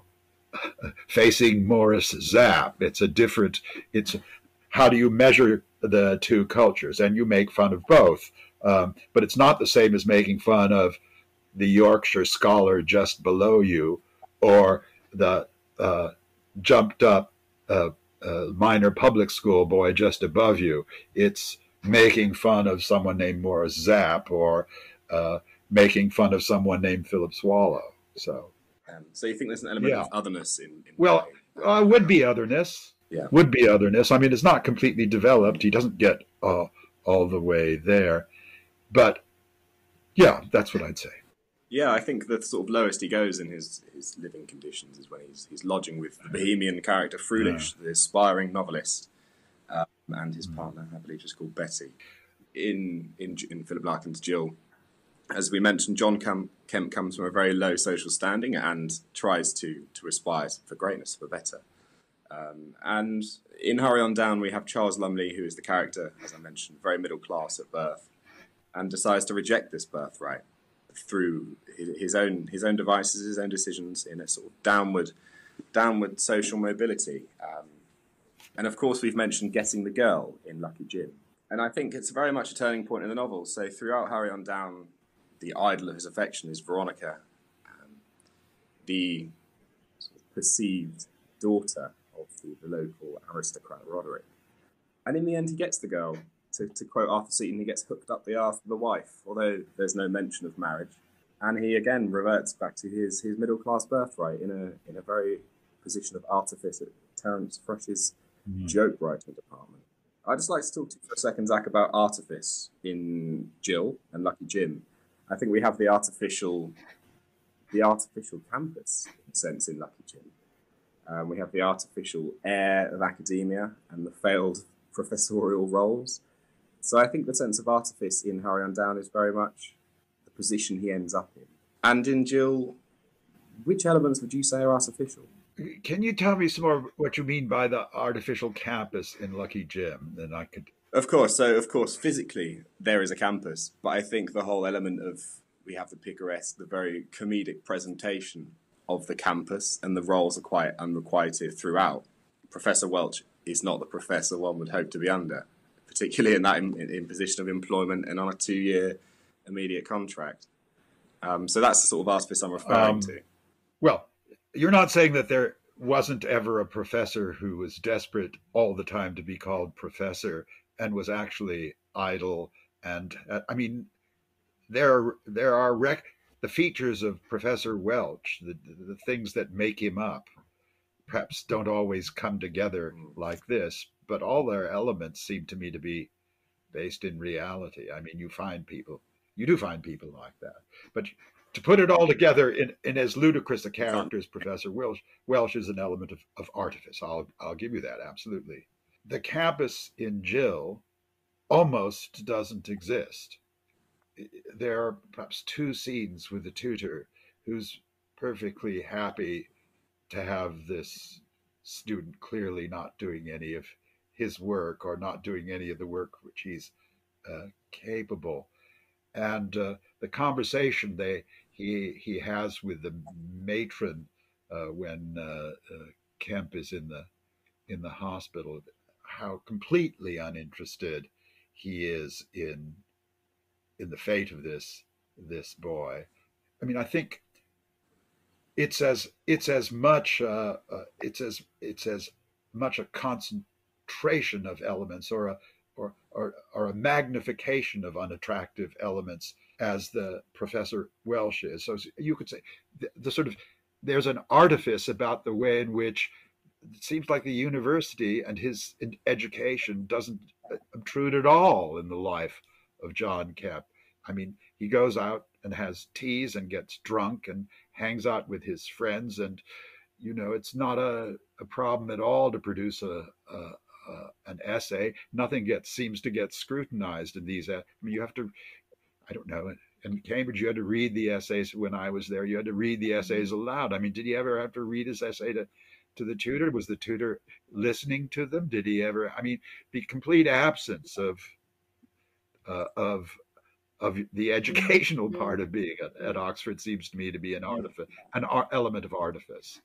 facing Morris Zapp. It's a different, it's how do you measure the two cultures? And you make fun of both. Um, but it's not the same as making fun of the Yorkshire scholar just below you or the uh, jumped up uh, uh, minor public school boy just above you. It's making fun of someone named Morris Zapp or uh, making fun of someone named Philip Swallow. So. Um, so you think there's an element Yeah. of otherness in, in Well, uh, would be otherness. Yeah. Would be otherness. I mean, it's not completely developed. He doesn't get uh, all the way there. But, yeah, that's what I'd say. Yeah, I think the sort of lowest he goes in his, his living conditions is when he's he's lodging with the bohemian character Frulish, yeah. the aspiring novelist, um, and his partner, I believe, is called Betty. In, in, in Philip Larkin's Jill, as we mentioned, John Kemp, Kemp comes from a very low social standing and tries to to aspire for greatness, for better. Um, and in Hurry On Down, we have Charles Lumley, who is the character, as I mentioned, very middle class at birth, and decides to reject this birthright through his own his own devices, his own decisions in a sort of downward downward social mobility. Um, And of course, we've mentioned getting the girl in Lucky Jim. And I think it's very much a turning point in the novel. So throughout Harry on Down, the idol of his affection is Veronica, um, the sort of perceived daughter of the, the local aristocrat Roderick. And in the end, he gets the girl. To, to quote Arthur Seaton, he gets hooked up the arse of the wife, although there's no mention of marriage. And he again reverts back to his, his middle-class birthright in a in a very position of artifice at Terence Fresh's mm. joke writing department. I'd just like to talk to you for a second, Zach, about artifice in Jill and Lucky Jim. I think we have the artificial the artificial campus, in a sense, in Lucky Jim. Um, we have the artificial air of academia and the failed professorial roles. So I think the sense of artifice in Harry on Down is very much the position he ends up in. And in Jill, which elements would you say are artificial? Can you tell me some more what you mean by the artificial campus in Lucky Jim? Then I could. Of course. So, of course, physically there is a campus, but I think the whole element of we have the picaresque, the very comedic presentation of the campus, and the roles are quite unrequited throughout. Professor Welch is not the professor one would hope to be under, particularly in that in, in position of employment and on a two-year immediate contract. Um, so that's the sort of artifice I'm referring um, to. Well, you're not saying that there wasn't ever a professor who was desperate all the time to be called professor and was actually idle. And uh, I mean, there, there are rec- the features of Professor Welch, the, the things that make him up, perhaps don't always come together like this, but all their elements seem to me to be based in reality. I mean, you find people, you do find people like that. But to put it all together in, in as ludicrous a character as Professor Welch, Welch is an element of, of artifice. I'll, I'll give you that, absolutely. The campus in Jill almost doesn't exist. There are perhaps two scenes with the tutor who's perfectly happy to have this student clearly not doing any of his work or not doing any of the work which he's uh, capable. And uh, the conversation they he he has with the matron uh, when uh, uh, Kemp is in the in the hospital, how completely uninterested he is in in the fate of this this boy. I mean, I think it's as it's as much uh, uh, it's as it's as much a concentration of elements or a or or, or a magnification of unattractive elements as the Professor Welch is. So you could say the, the sort of there's an artifice about the way in which it seems like the university and his education doesn't obtrude at all in the life of John Kemp. I mean, he goes out and has teas and gets drunk and hangs out with his friends. And, you know, it's not a, a problem at all to produce a, a, a an essay. Nothing gets seems to get scrutinized in these. I mean, you have to, I don't know, in Cambridge, you had to read the essays. When I was there, you had to read the essays aloud. I mean, did he ever have to read his essay to, to the tutor? Was the tutor listening to them? Did he ever, I mean, the complete absence of, uh, of, of the educational part of being at, at Oxford seems to me to be an artifice, an ar- element of artifice.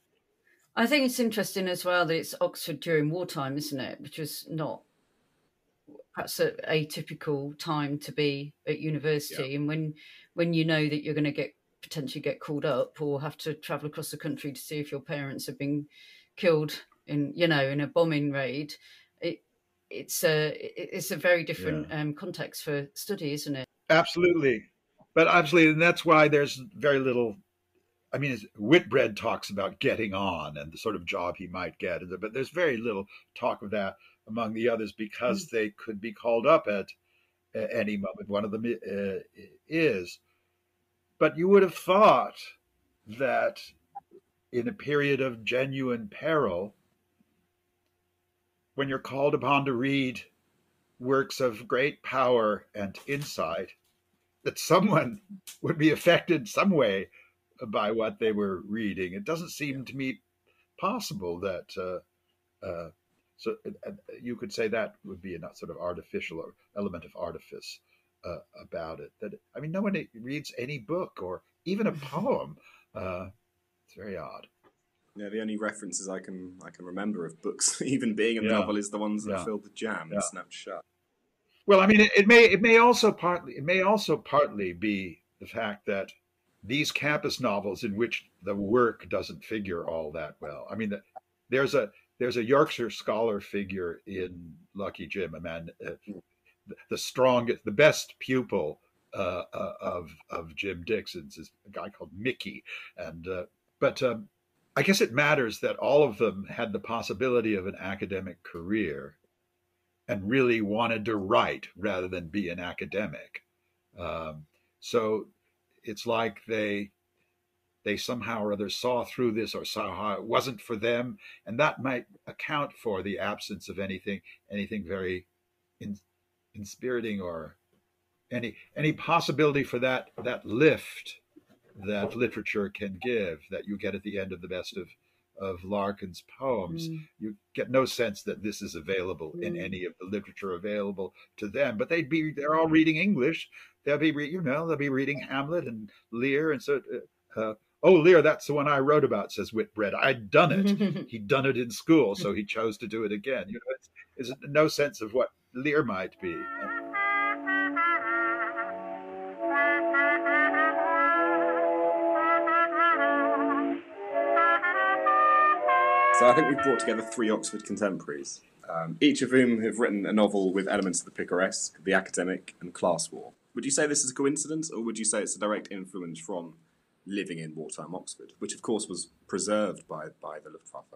I think it's interesting as well that it's Oxford during wartime, isn't it? Which is not perhaps a atypical time to be at university. Yeah. And when when you know that you're going to get potentially get called up or have to travel across the country to see if your parents have been killed in, you know, in a bombing raid, it it's a it's a very different yeah. um, context for study, isn't it? Absolutely, but absolutely, and that's why there's very little. I mean, Whitbread talks about getting on and the sort of job he might get, but there's very little talk of that among the others because mm-hmm. they could be called up at any moment. One of them uh, is. But you would have thought that in a period of genuine peril, when you're called upon to read works of great power and insight, that someone would be affected some way by what they were reading. It doesn't seem to me possible that, uh, uh, so uh, you could say that would be a sort of artificial or element of artifice uh, about it. That I mean, no one reads any book or even a poem. Uh, it's very odd. Yeah, the only references I can I can remember of books even being in the Yeah. novel is the ones that Yeah. are filled with jam Yeah. and snapped shut. Well, I mean, it, it may it may also partly it may also partly be the fact that these campus novels in which the work doesn't figure all that well. I mean, the, there's a there's a Yorkshire scholar figure in Lucky Jim, a man, uh, the strongest, the best pupil uh, uh, of of Jim Dixon's is a guy called Mickey, and uh, but um, I guess it matters that all of them had the possibility of an academic career and really wanted to write rather than be an academic. Um, so it's like they they somehow or other saw through this or saw how it wasn't for them, and that might account for the absence of anything anything very in, inspiriting or any any possibility for that that lift that literature can give that you get at the end of the best of of Larkin's poems. Mm. You get no sense that this is available in Mm. any of the literature available to them. But they'd be they're all reading English. They'll be re- you know they'll be reading Hamlet and Lear and so. Uh, oh, Lear, that's the one I wrote about, says Whitbread. I'd done it. He'd done it in school, so he chose to do it again. You know, it's, it's no sense of what Lear might be. So I think we've brought together three Oxford contemporaries, um, each of whom have written a novel with elements of the picaresque, the academic, and class war. Would you say this is a coincidence, or would you say it's a direct influence from living in wartime Oxford, which of course was preserved by, by the Luftwaffe?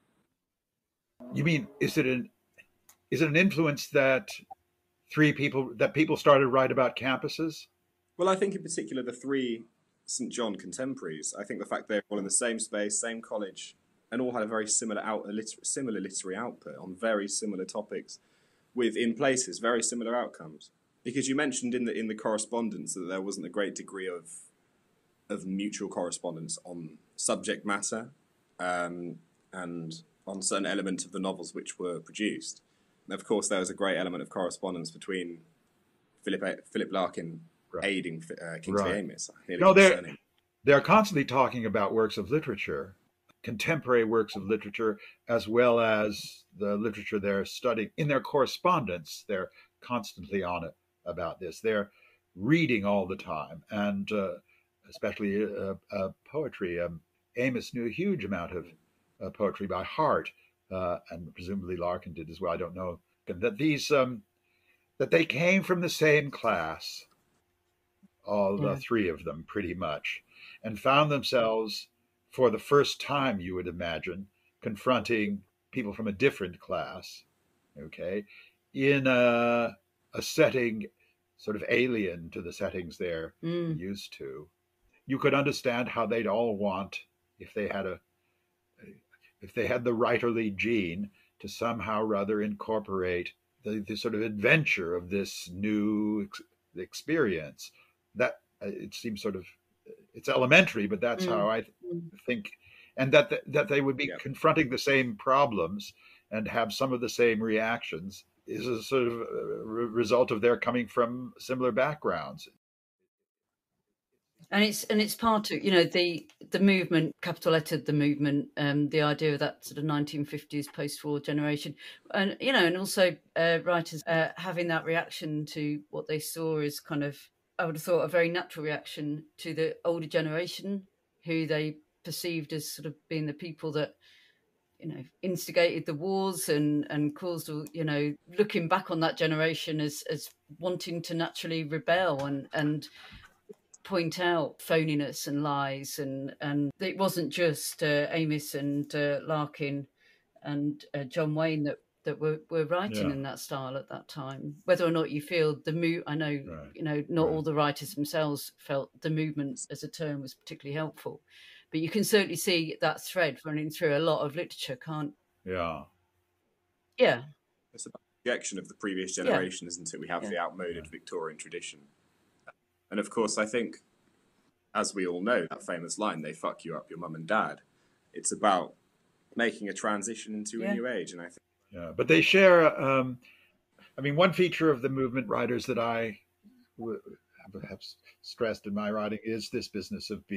You mean, is it an is it an influence that three people that people started to write about campuses? Well, I think in particular the three Saint John contemporaries. I think the fact they're all in the same space, same college, and all had a very similar out a liter- similar literary output on very similar topics, with in places very similar outcomes. Because you mentioned in the in the correspondence that there wasn't a great degree of of mutual correspondence on subject matter, um, and on certain elements of the novels which were produced. And of course, there was a great element of correspondence between Philip Philip Larkin Right. aiding uh, Kingsley Right. Amis. No, they're they're constantly talking about works of literature, contemporary works of literature, as well as the literature they're studying. In their correspondence, they're constantly on it about this. They're reading all the time, and uh, especially uh, uh, poetry. Um, Amis knew a huge amount of uh, poetry by heart, uh, and presumably Larkin did as well. I don't know that these um, that they came from the same class, all Yeah. the three of them, pretty much, and found themselves for the first time, you would imagine, confronting people from a different class, okay, in a, a setting sort of alien to the settings they're Mm. used to. You could understand how they'd all want, if they had a, if they had the writerly gene, to somehow or other incorporate the, the sort of adventure of this new ex- experience. That uh, it seems sort of it's elementary, but that's Mm. how I th- Mm. think, and that th- that they would be Yeah. confronting the same problems and have some of the same reactions is a sort of a re- result of their coming from similar backgrounds. And it's and it's part of, you know, the the movement, capital letter the movement, um, the idea of that sort of nineteen fifties post-war generation, and you know, and also uh, writers uh, having that reaction to what they saw as kind of, I would have thought, a very natural reaction to the older generation, who they perceived as sort of being the people that, you know, instigated the wars and and caused, you know, looking back on that generation as as wanting to naturally rebel and and point out phoniness and lies, and and it wasn't just uh, Amis and uh, Larkin and uh, John Wain that that were, were writing Yeah. in that style at that time. Whether or not you feel the move, I know, Right. you know, not Right. all the writers themselves felt the movement as a term was particularly helpful, but you can certainly see that thread running through a lot of literature, can't? Yeah. Yeah, It's about the rejection of the previous Yeah. generation, isn't it? We have Yeah. the outmoded Victorian tradition. And of course, I think, as we all know, that famous line, they fuck you up, your mum and dad. It's about making a transition into Yeah. a new age. And I think Yeah, but they share. Um, I mean, one feature of the movement writers that I w- have stressed in my writing is this business of being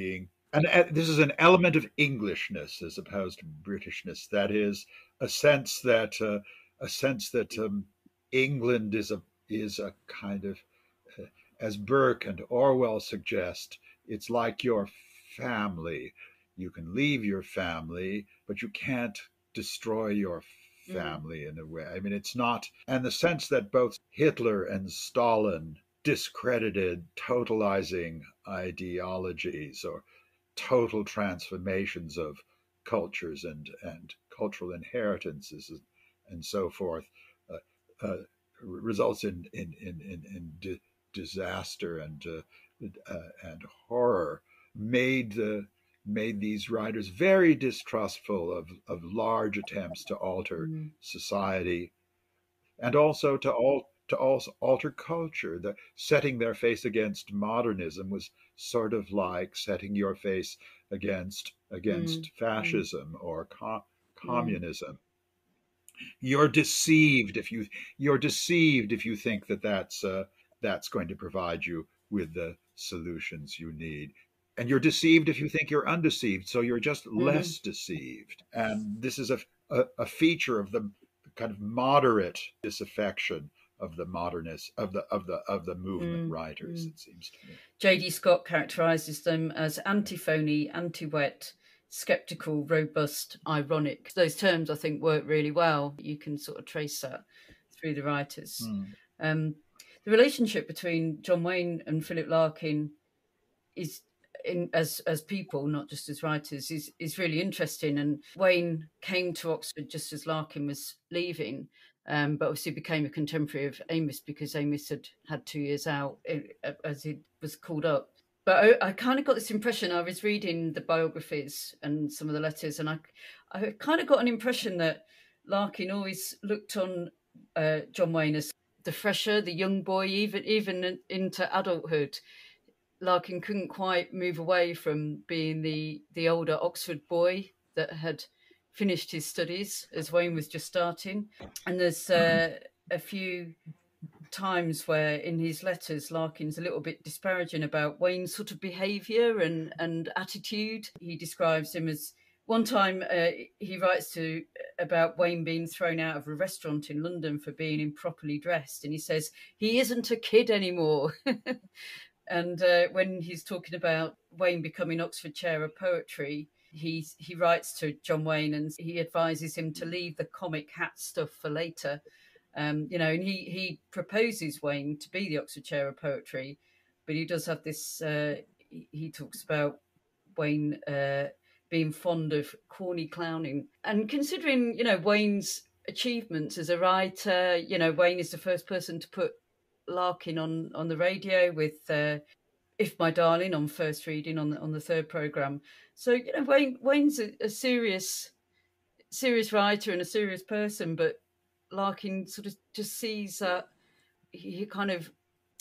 and uh, this is an element of Englishness as opposed to Britishness. That is a sense that uh, a sense that um, England is a is a kind of, uh, as Burke and Orwell suggest, it's like your family. You can leave your family, but you can't destroy your family in a way. I mean, it's not, and the sense that both Hitler and Stalin discredited totalizing ideologies or total transformations of cultures and, and cultural inheritances and so forth, uh, uh, results in in in in, in di- disaster and uh, uh, and horror, made the made these writers very distrustful of, of large attempts to alter Mm. society, and also to all to also alter culture. The setting their face against modernism was sort of like setting your face against against Mm. fascism or co- Mm. communism. You're deceived if you you're deceived if you think that that's uh, that's going to provide you with the solutions you need. And you're deceived if you think you're undeceived, so you're just Mm. less deceived. And this is a, a, a feature of the kind of moderate disaffection of the modernists, of the of the of the movement Mm. writers, Mm. it seems to me. J D Scott characterises them as anti-phony, anti-wet, sceptical, robust, ironic. Those terms, I think, work really well. You can sort of trace that through the writers. Hmm. Um, the relationship between John Wain and Philip Larkin is, in as as people, not just as writers, is is really interesting. And Wain came to Oxford just as Larkin was leaving, um, but obviously became a contemporary of Amis because Amis had had two years out uh, as he was called up. But I, I kind of got this impression. I was reading the biographies and some of the letters, and I I kind of got an impression that Larkin always looked on uh, John Wain as the fresher, the young boy, even even into adulthood. Larkin couldn't quite move away from being the the older Oxford boy that had finished his studies as Wain was just starting. And there's uh, a few times where in his letters Larkin's a little bit disparaging about Wain's sort of behaviour and, and attitude. He describes him as, one time uh, he writes to about Wain being thrown out of a restaurant in London for being improperly dressed, and he says, he isn't a kid anymore. And uh, when he's talking about Wain becoming Oxford Chair of Poetry, he he writes to John Wain and he advises him to leave the comic hat stuff for later. Um, you know, and he, he proposes Wain to be the Oxford Chair of Poetry, but he does have this, uh, he, he talks about Wain uh, being fond of corny clowning. And considering, you know, Wain's achievements as a writer, you know, Wain is the first person to put Larkin on, on the radio with uh, If My Darling on first reading on the, on the third programme. So, you know, Wain, Wain's a, a serious, serious writer and a serious person, but Larkin sort of just sees that, he kind of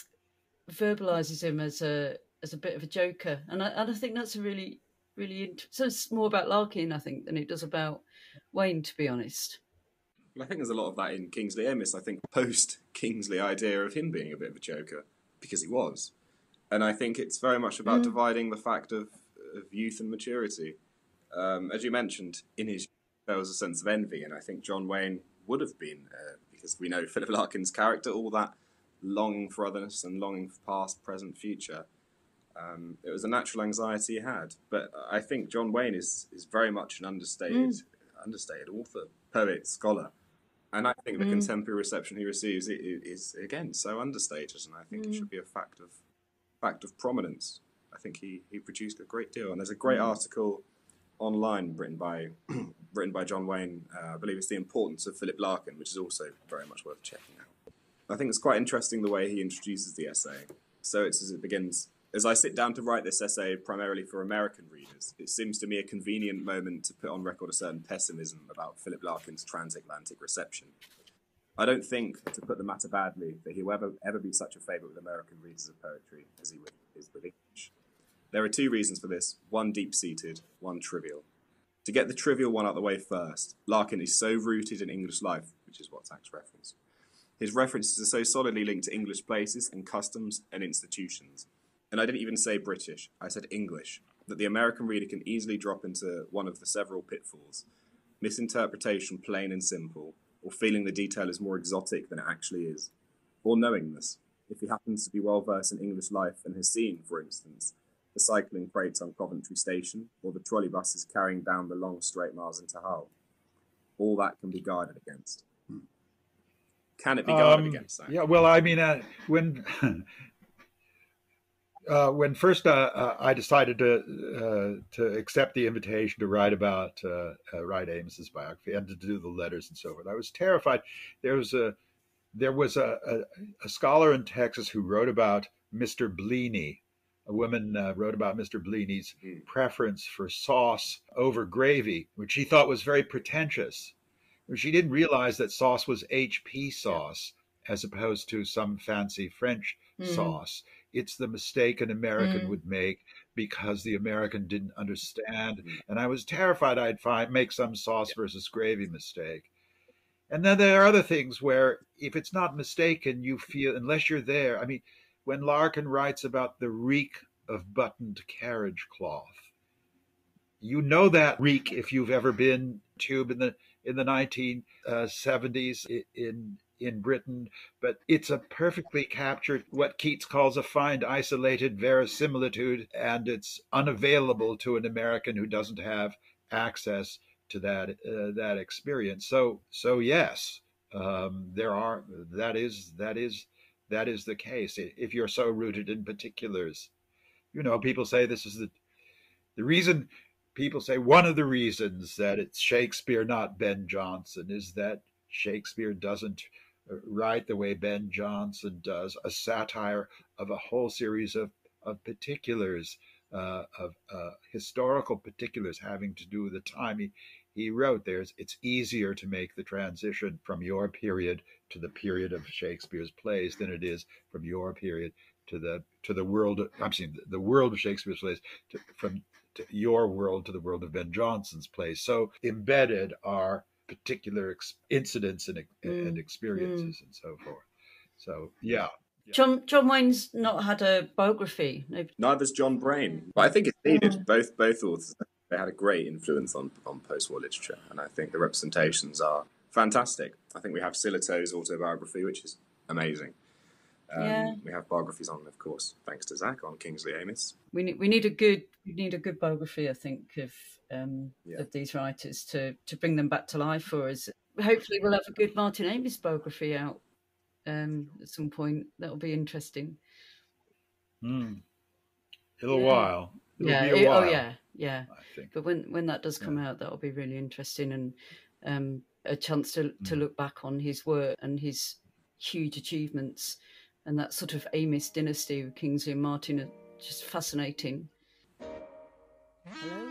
verbalizes him as a as a bit of a joker, and I, and I think that's a really really int- so it's more about Larkin, I think, than it does about Wain, to be honest. Well, I think there's a lot of that in Kingsley Amis. I think post Kingsley idea of him being a bit of a joker, because he was, and I think it's very much about mm. dividing the fact of, of youth and maturity. Um, as you mentioned, in his there was a sense of envy, and I think John Wain would have been, uh, because we know Philip Larkin's character, all that longing for otherness and longing for past, present, future. Um, it was a natural anxiety he had. But I think John Wain is is very much an understated, mm. understated author, poet, scholar. And I think the mm. contemporary reception he receives is, is, again, so understated, and I think mm. it should be a fact of fact of prominence. I think he, he produced a great deal. And there's a great mm. article online written by written by John Wain. Uh, I believe it's The Importance of Philip Larkin, which is also very much worth checking out. I think it's quite interesting the way he introduces the essay. So it's as it begins, as I sit down to write this essay primarily for American readers, it seems to me a convenient moment to put on record a certain pessimism about Philip Larkin's transatlantic reception. I don't think, to put the matter badly, that he will ever, ever be such a favourite with American readers of poetry as he is with English. There are two reasons for this, one deep-seated, one trivial. To get the trivial one out of the way first, Larkin is so rooted in English life, which is what Zach's referenced. His references are so solidly linked to English places and customs and institutions. And I didn't even say British, I said English. that the American reader can easily drop into one of the several pitfalls: misinterpretation plain and simple, or feeling the detail is more exotic than it actually is, or knowingness, if he happens to be well versed in English life and has seen, for instance, the cycling freights on Coventry Station, or the trolley buses carrying down the long straight miles into Hull. All that can be guarded against. Can it be guarded um, against that? Yeah, well, I mean, uh, when uh, when first uh, uh, I decided to uh, to accept the invitation to write about uh, uh, write Amis's biography and to do the letters and so forth, I was terrified. There was a there was a, a, a scholar in Texas who wrote about Mister Bleney. A woman uh, wrote about Mister Bleney's mm. preference for sauce over gravy, which she thought was very pretentious. She didn't realize that sauce was H P sauce yeah. as opposed to some fancy French mm. sauce. It's the mistake an American mm. would make because the American didn't understand. Mm. And I was terrified I'd find make some sauce yeah. versus gravy mistake. And then there are other things where if it's not mistaken, you feel, unless you're there. I mean, when Larkin writes about the reek of buttoned carriage cloth, you know that reek if you've ever been tube in the in the nineteen seventies in in Britain, but it's a perfectly captured, what Keats calls a fine isolated verisimilitude, and it's unavailable to an American who doesn't have access to that uh, that experience. So so yes, um, there are that is that is that is the case if you're so rooted in particulars. You know, people say this is the the reason. People say one of the reasons that it's Shakespeare, not Ben Jonson, is that Shakespeare doesn't write the way Ben Jonson does, a satire of a whole series of, of particulars, uh, of uh, historical particulars having to do with the time he, he wrote. There's, it's easier to make the transition from your period to the period of Shakespeare's plays than it is from your period to the to the world. I'm saying the world of Shakespeare's plays to, from to your world to the world of Ben Jonson's plays. So embedded are particular ex- incidents and, mm. and experiences mm. and so forth. So yeah. yeah. John John Wain's not had a biography. No. Neither's John Brain. But I think it's needed. Mm. Both both authors, they had a great influence on, on post-war literature, and I think the representations are fantastic. I think we have Silito's autobiography, which is amazing. Um, yeah. We have biographies on, of course, thanks to Zach, on Kingsley Amis. We need we need a good we need a good biography, I think, of um, yeah. of these writers to to bring them back to life for us. Hopefully, we'll have a good Martin Amis biography out um, at some point. That'll be interesting. Mm. A little yeah. while. It'll yeah. be a while. Oh yeah. Yeah. I think. But when when that does come yeah. out, that'll be really interesting, and um, a chance to to mm. look back on his work and his huge achievements. And that sort of Amis dynasty with Kingsley and Martin are just fascinating. Hello?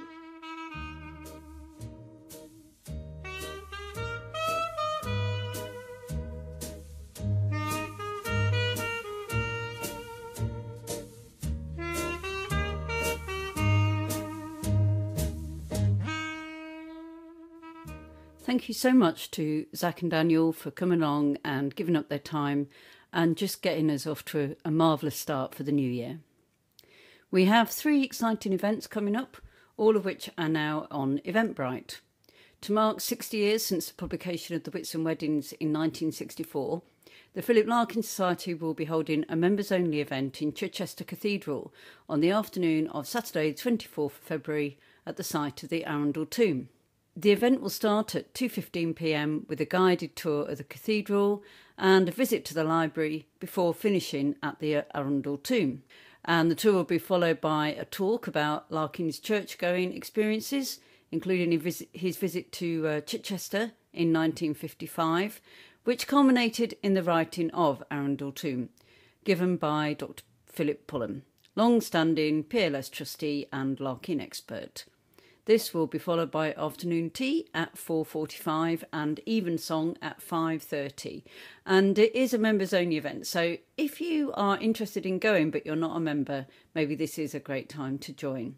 Thank you so much to Zach and Daniel for coming along and giving up their time and just getting us off to a, a marvellous start for the new year. We have three exciting events coming up, all of which are now on Eventbrite. To mark sixty years since the publication of the Whitsun Weddings in nineteen sixty-four, the Philip Larkin Society will be holding a members-only event in Chichester Cathedral on the afternoon of Saturday, twenty-fourth of February, at the site of the Arundel Tomb. The event will start at two fifteen p m with a guided tour of the cathedral and a visit to the library before finishing at the Arundel Tomb. And the tour will be followed by a talk about Larkin's church-going experiences, including his visit to uh, Chichester in nineteen fifty-five, which culminated in the writing of Arundel Tomb, given by Doctor Philip Pullum, long-standing P L S trustee and Larkin expert. This will be followed by afternoon tea at four forty-five and evensong at five thirty. And it is a members-only event, so if you are interested in going but you're not a member, maybe this is a great time to join.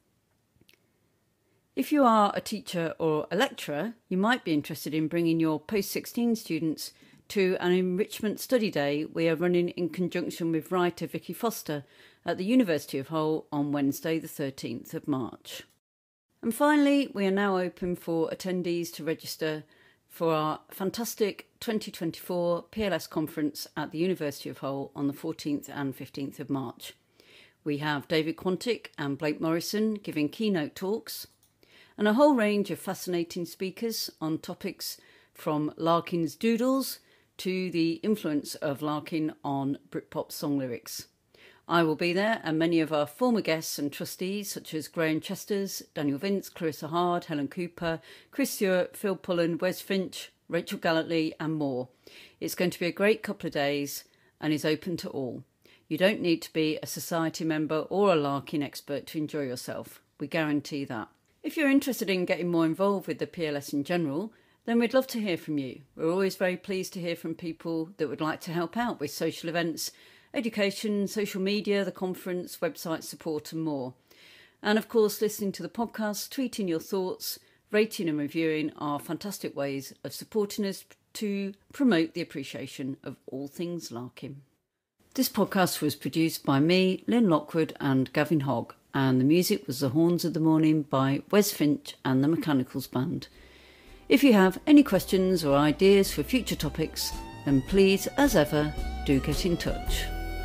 If you are a teacher or a lecturer, you might be interested in bringing your post sixteen students to an enrichment study day we are running in conjunction with writer Vicky Foster at the University of Hull on Wednesday the thirteenth of March. And finally, we are now open for attendees to register for our fantastic twenty twenty-four P L S conference at the University of Hull on the fourteenth and fifteenth of March. We have David Quantick and Blake Morrison giving keynote talks, and a whole range of fascinating speakers on topics from Larkin's doodles to the influence of Larkin on Britpop song lyrics. I will be there, and many of our former guests and trustees such as Graham Chesters, Daniel Vince, Clarissa Hard, Helen Cooper, Chris Stewart, Phil Pullen, Wes Finch, Rachel Gallantley and more. It's going to be a great couple of days and is open to all. You don't need to be a society member or a Larkin expert to enjoy yourself. We guarantee that. If you're interested in getting more involved with the P L S in general, then we'd love to hear from you. We're always very pleased to hear from people that would like to help out with social events, education, social media, the conference, website support and more. And of course, listening to the podcast, tweeting your thoughts, rating and reviewing are fantastic ways of supporting us to promote the appreciation of all things Larkin. This podcast was produced by me, Lynn Lockwood and Gavin Hogg, and the music was The Horns of the Morning by Wes Finch and the Mechanicals Band. If you have any questions or ideas for future topics, then please, as ever, do get in touch.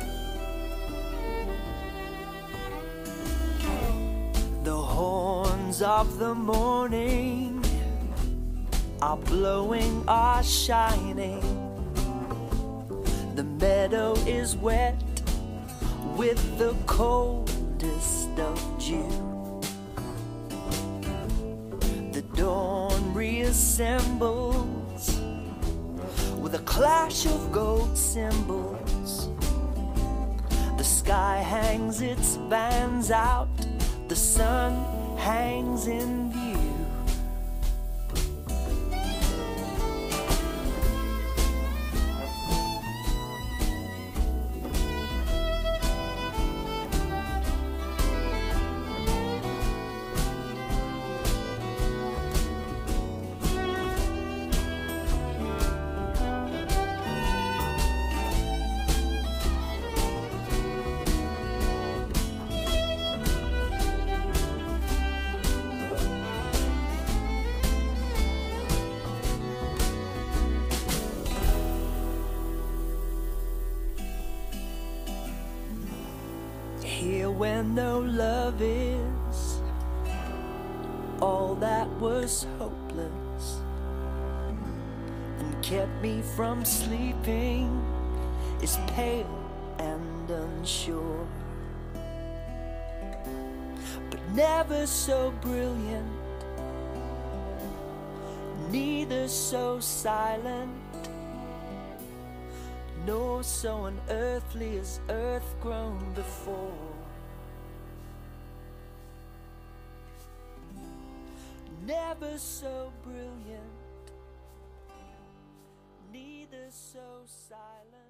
Of the morning are blowing, are shining. The meadow is wet with the coldest of dew. The dawn reassembles with a clash of gold cymbals. The sky hangs its bands out, the sun hangs in view. Here when no love is, all that was hopeless and kept me from sleeping is pale and unsure, but never so brilliant, neither so silent, nor so unearthly as earth grown before. Never so brilliant, neither so silent.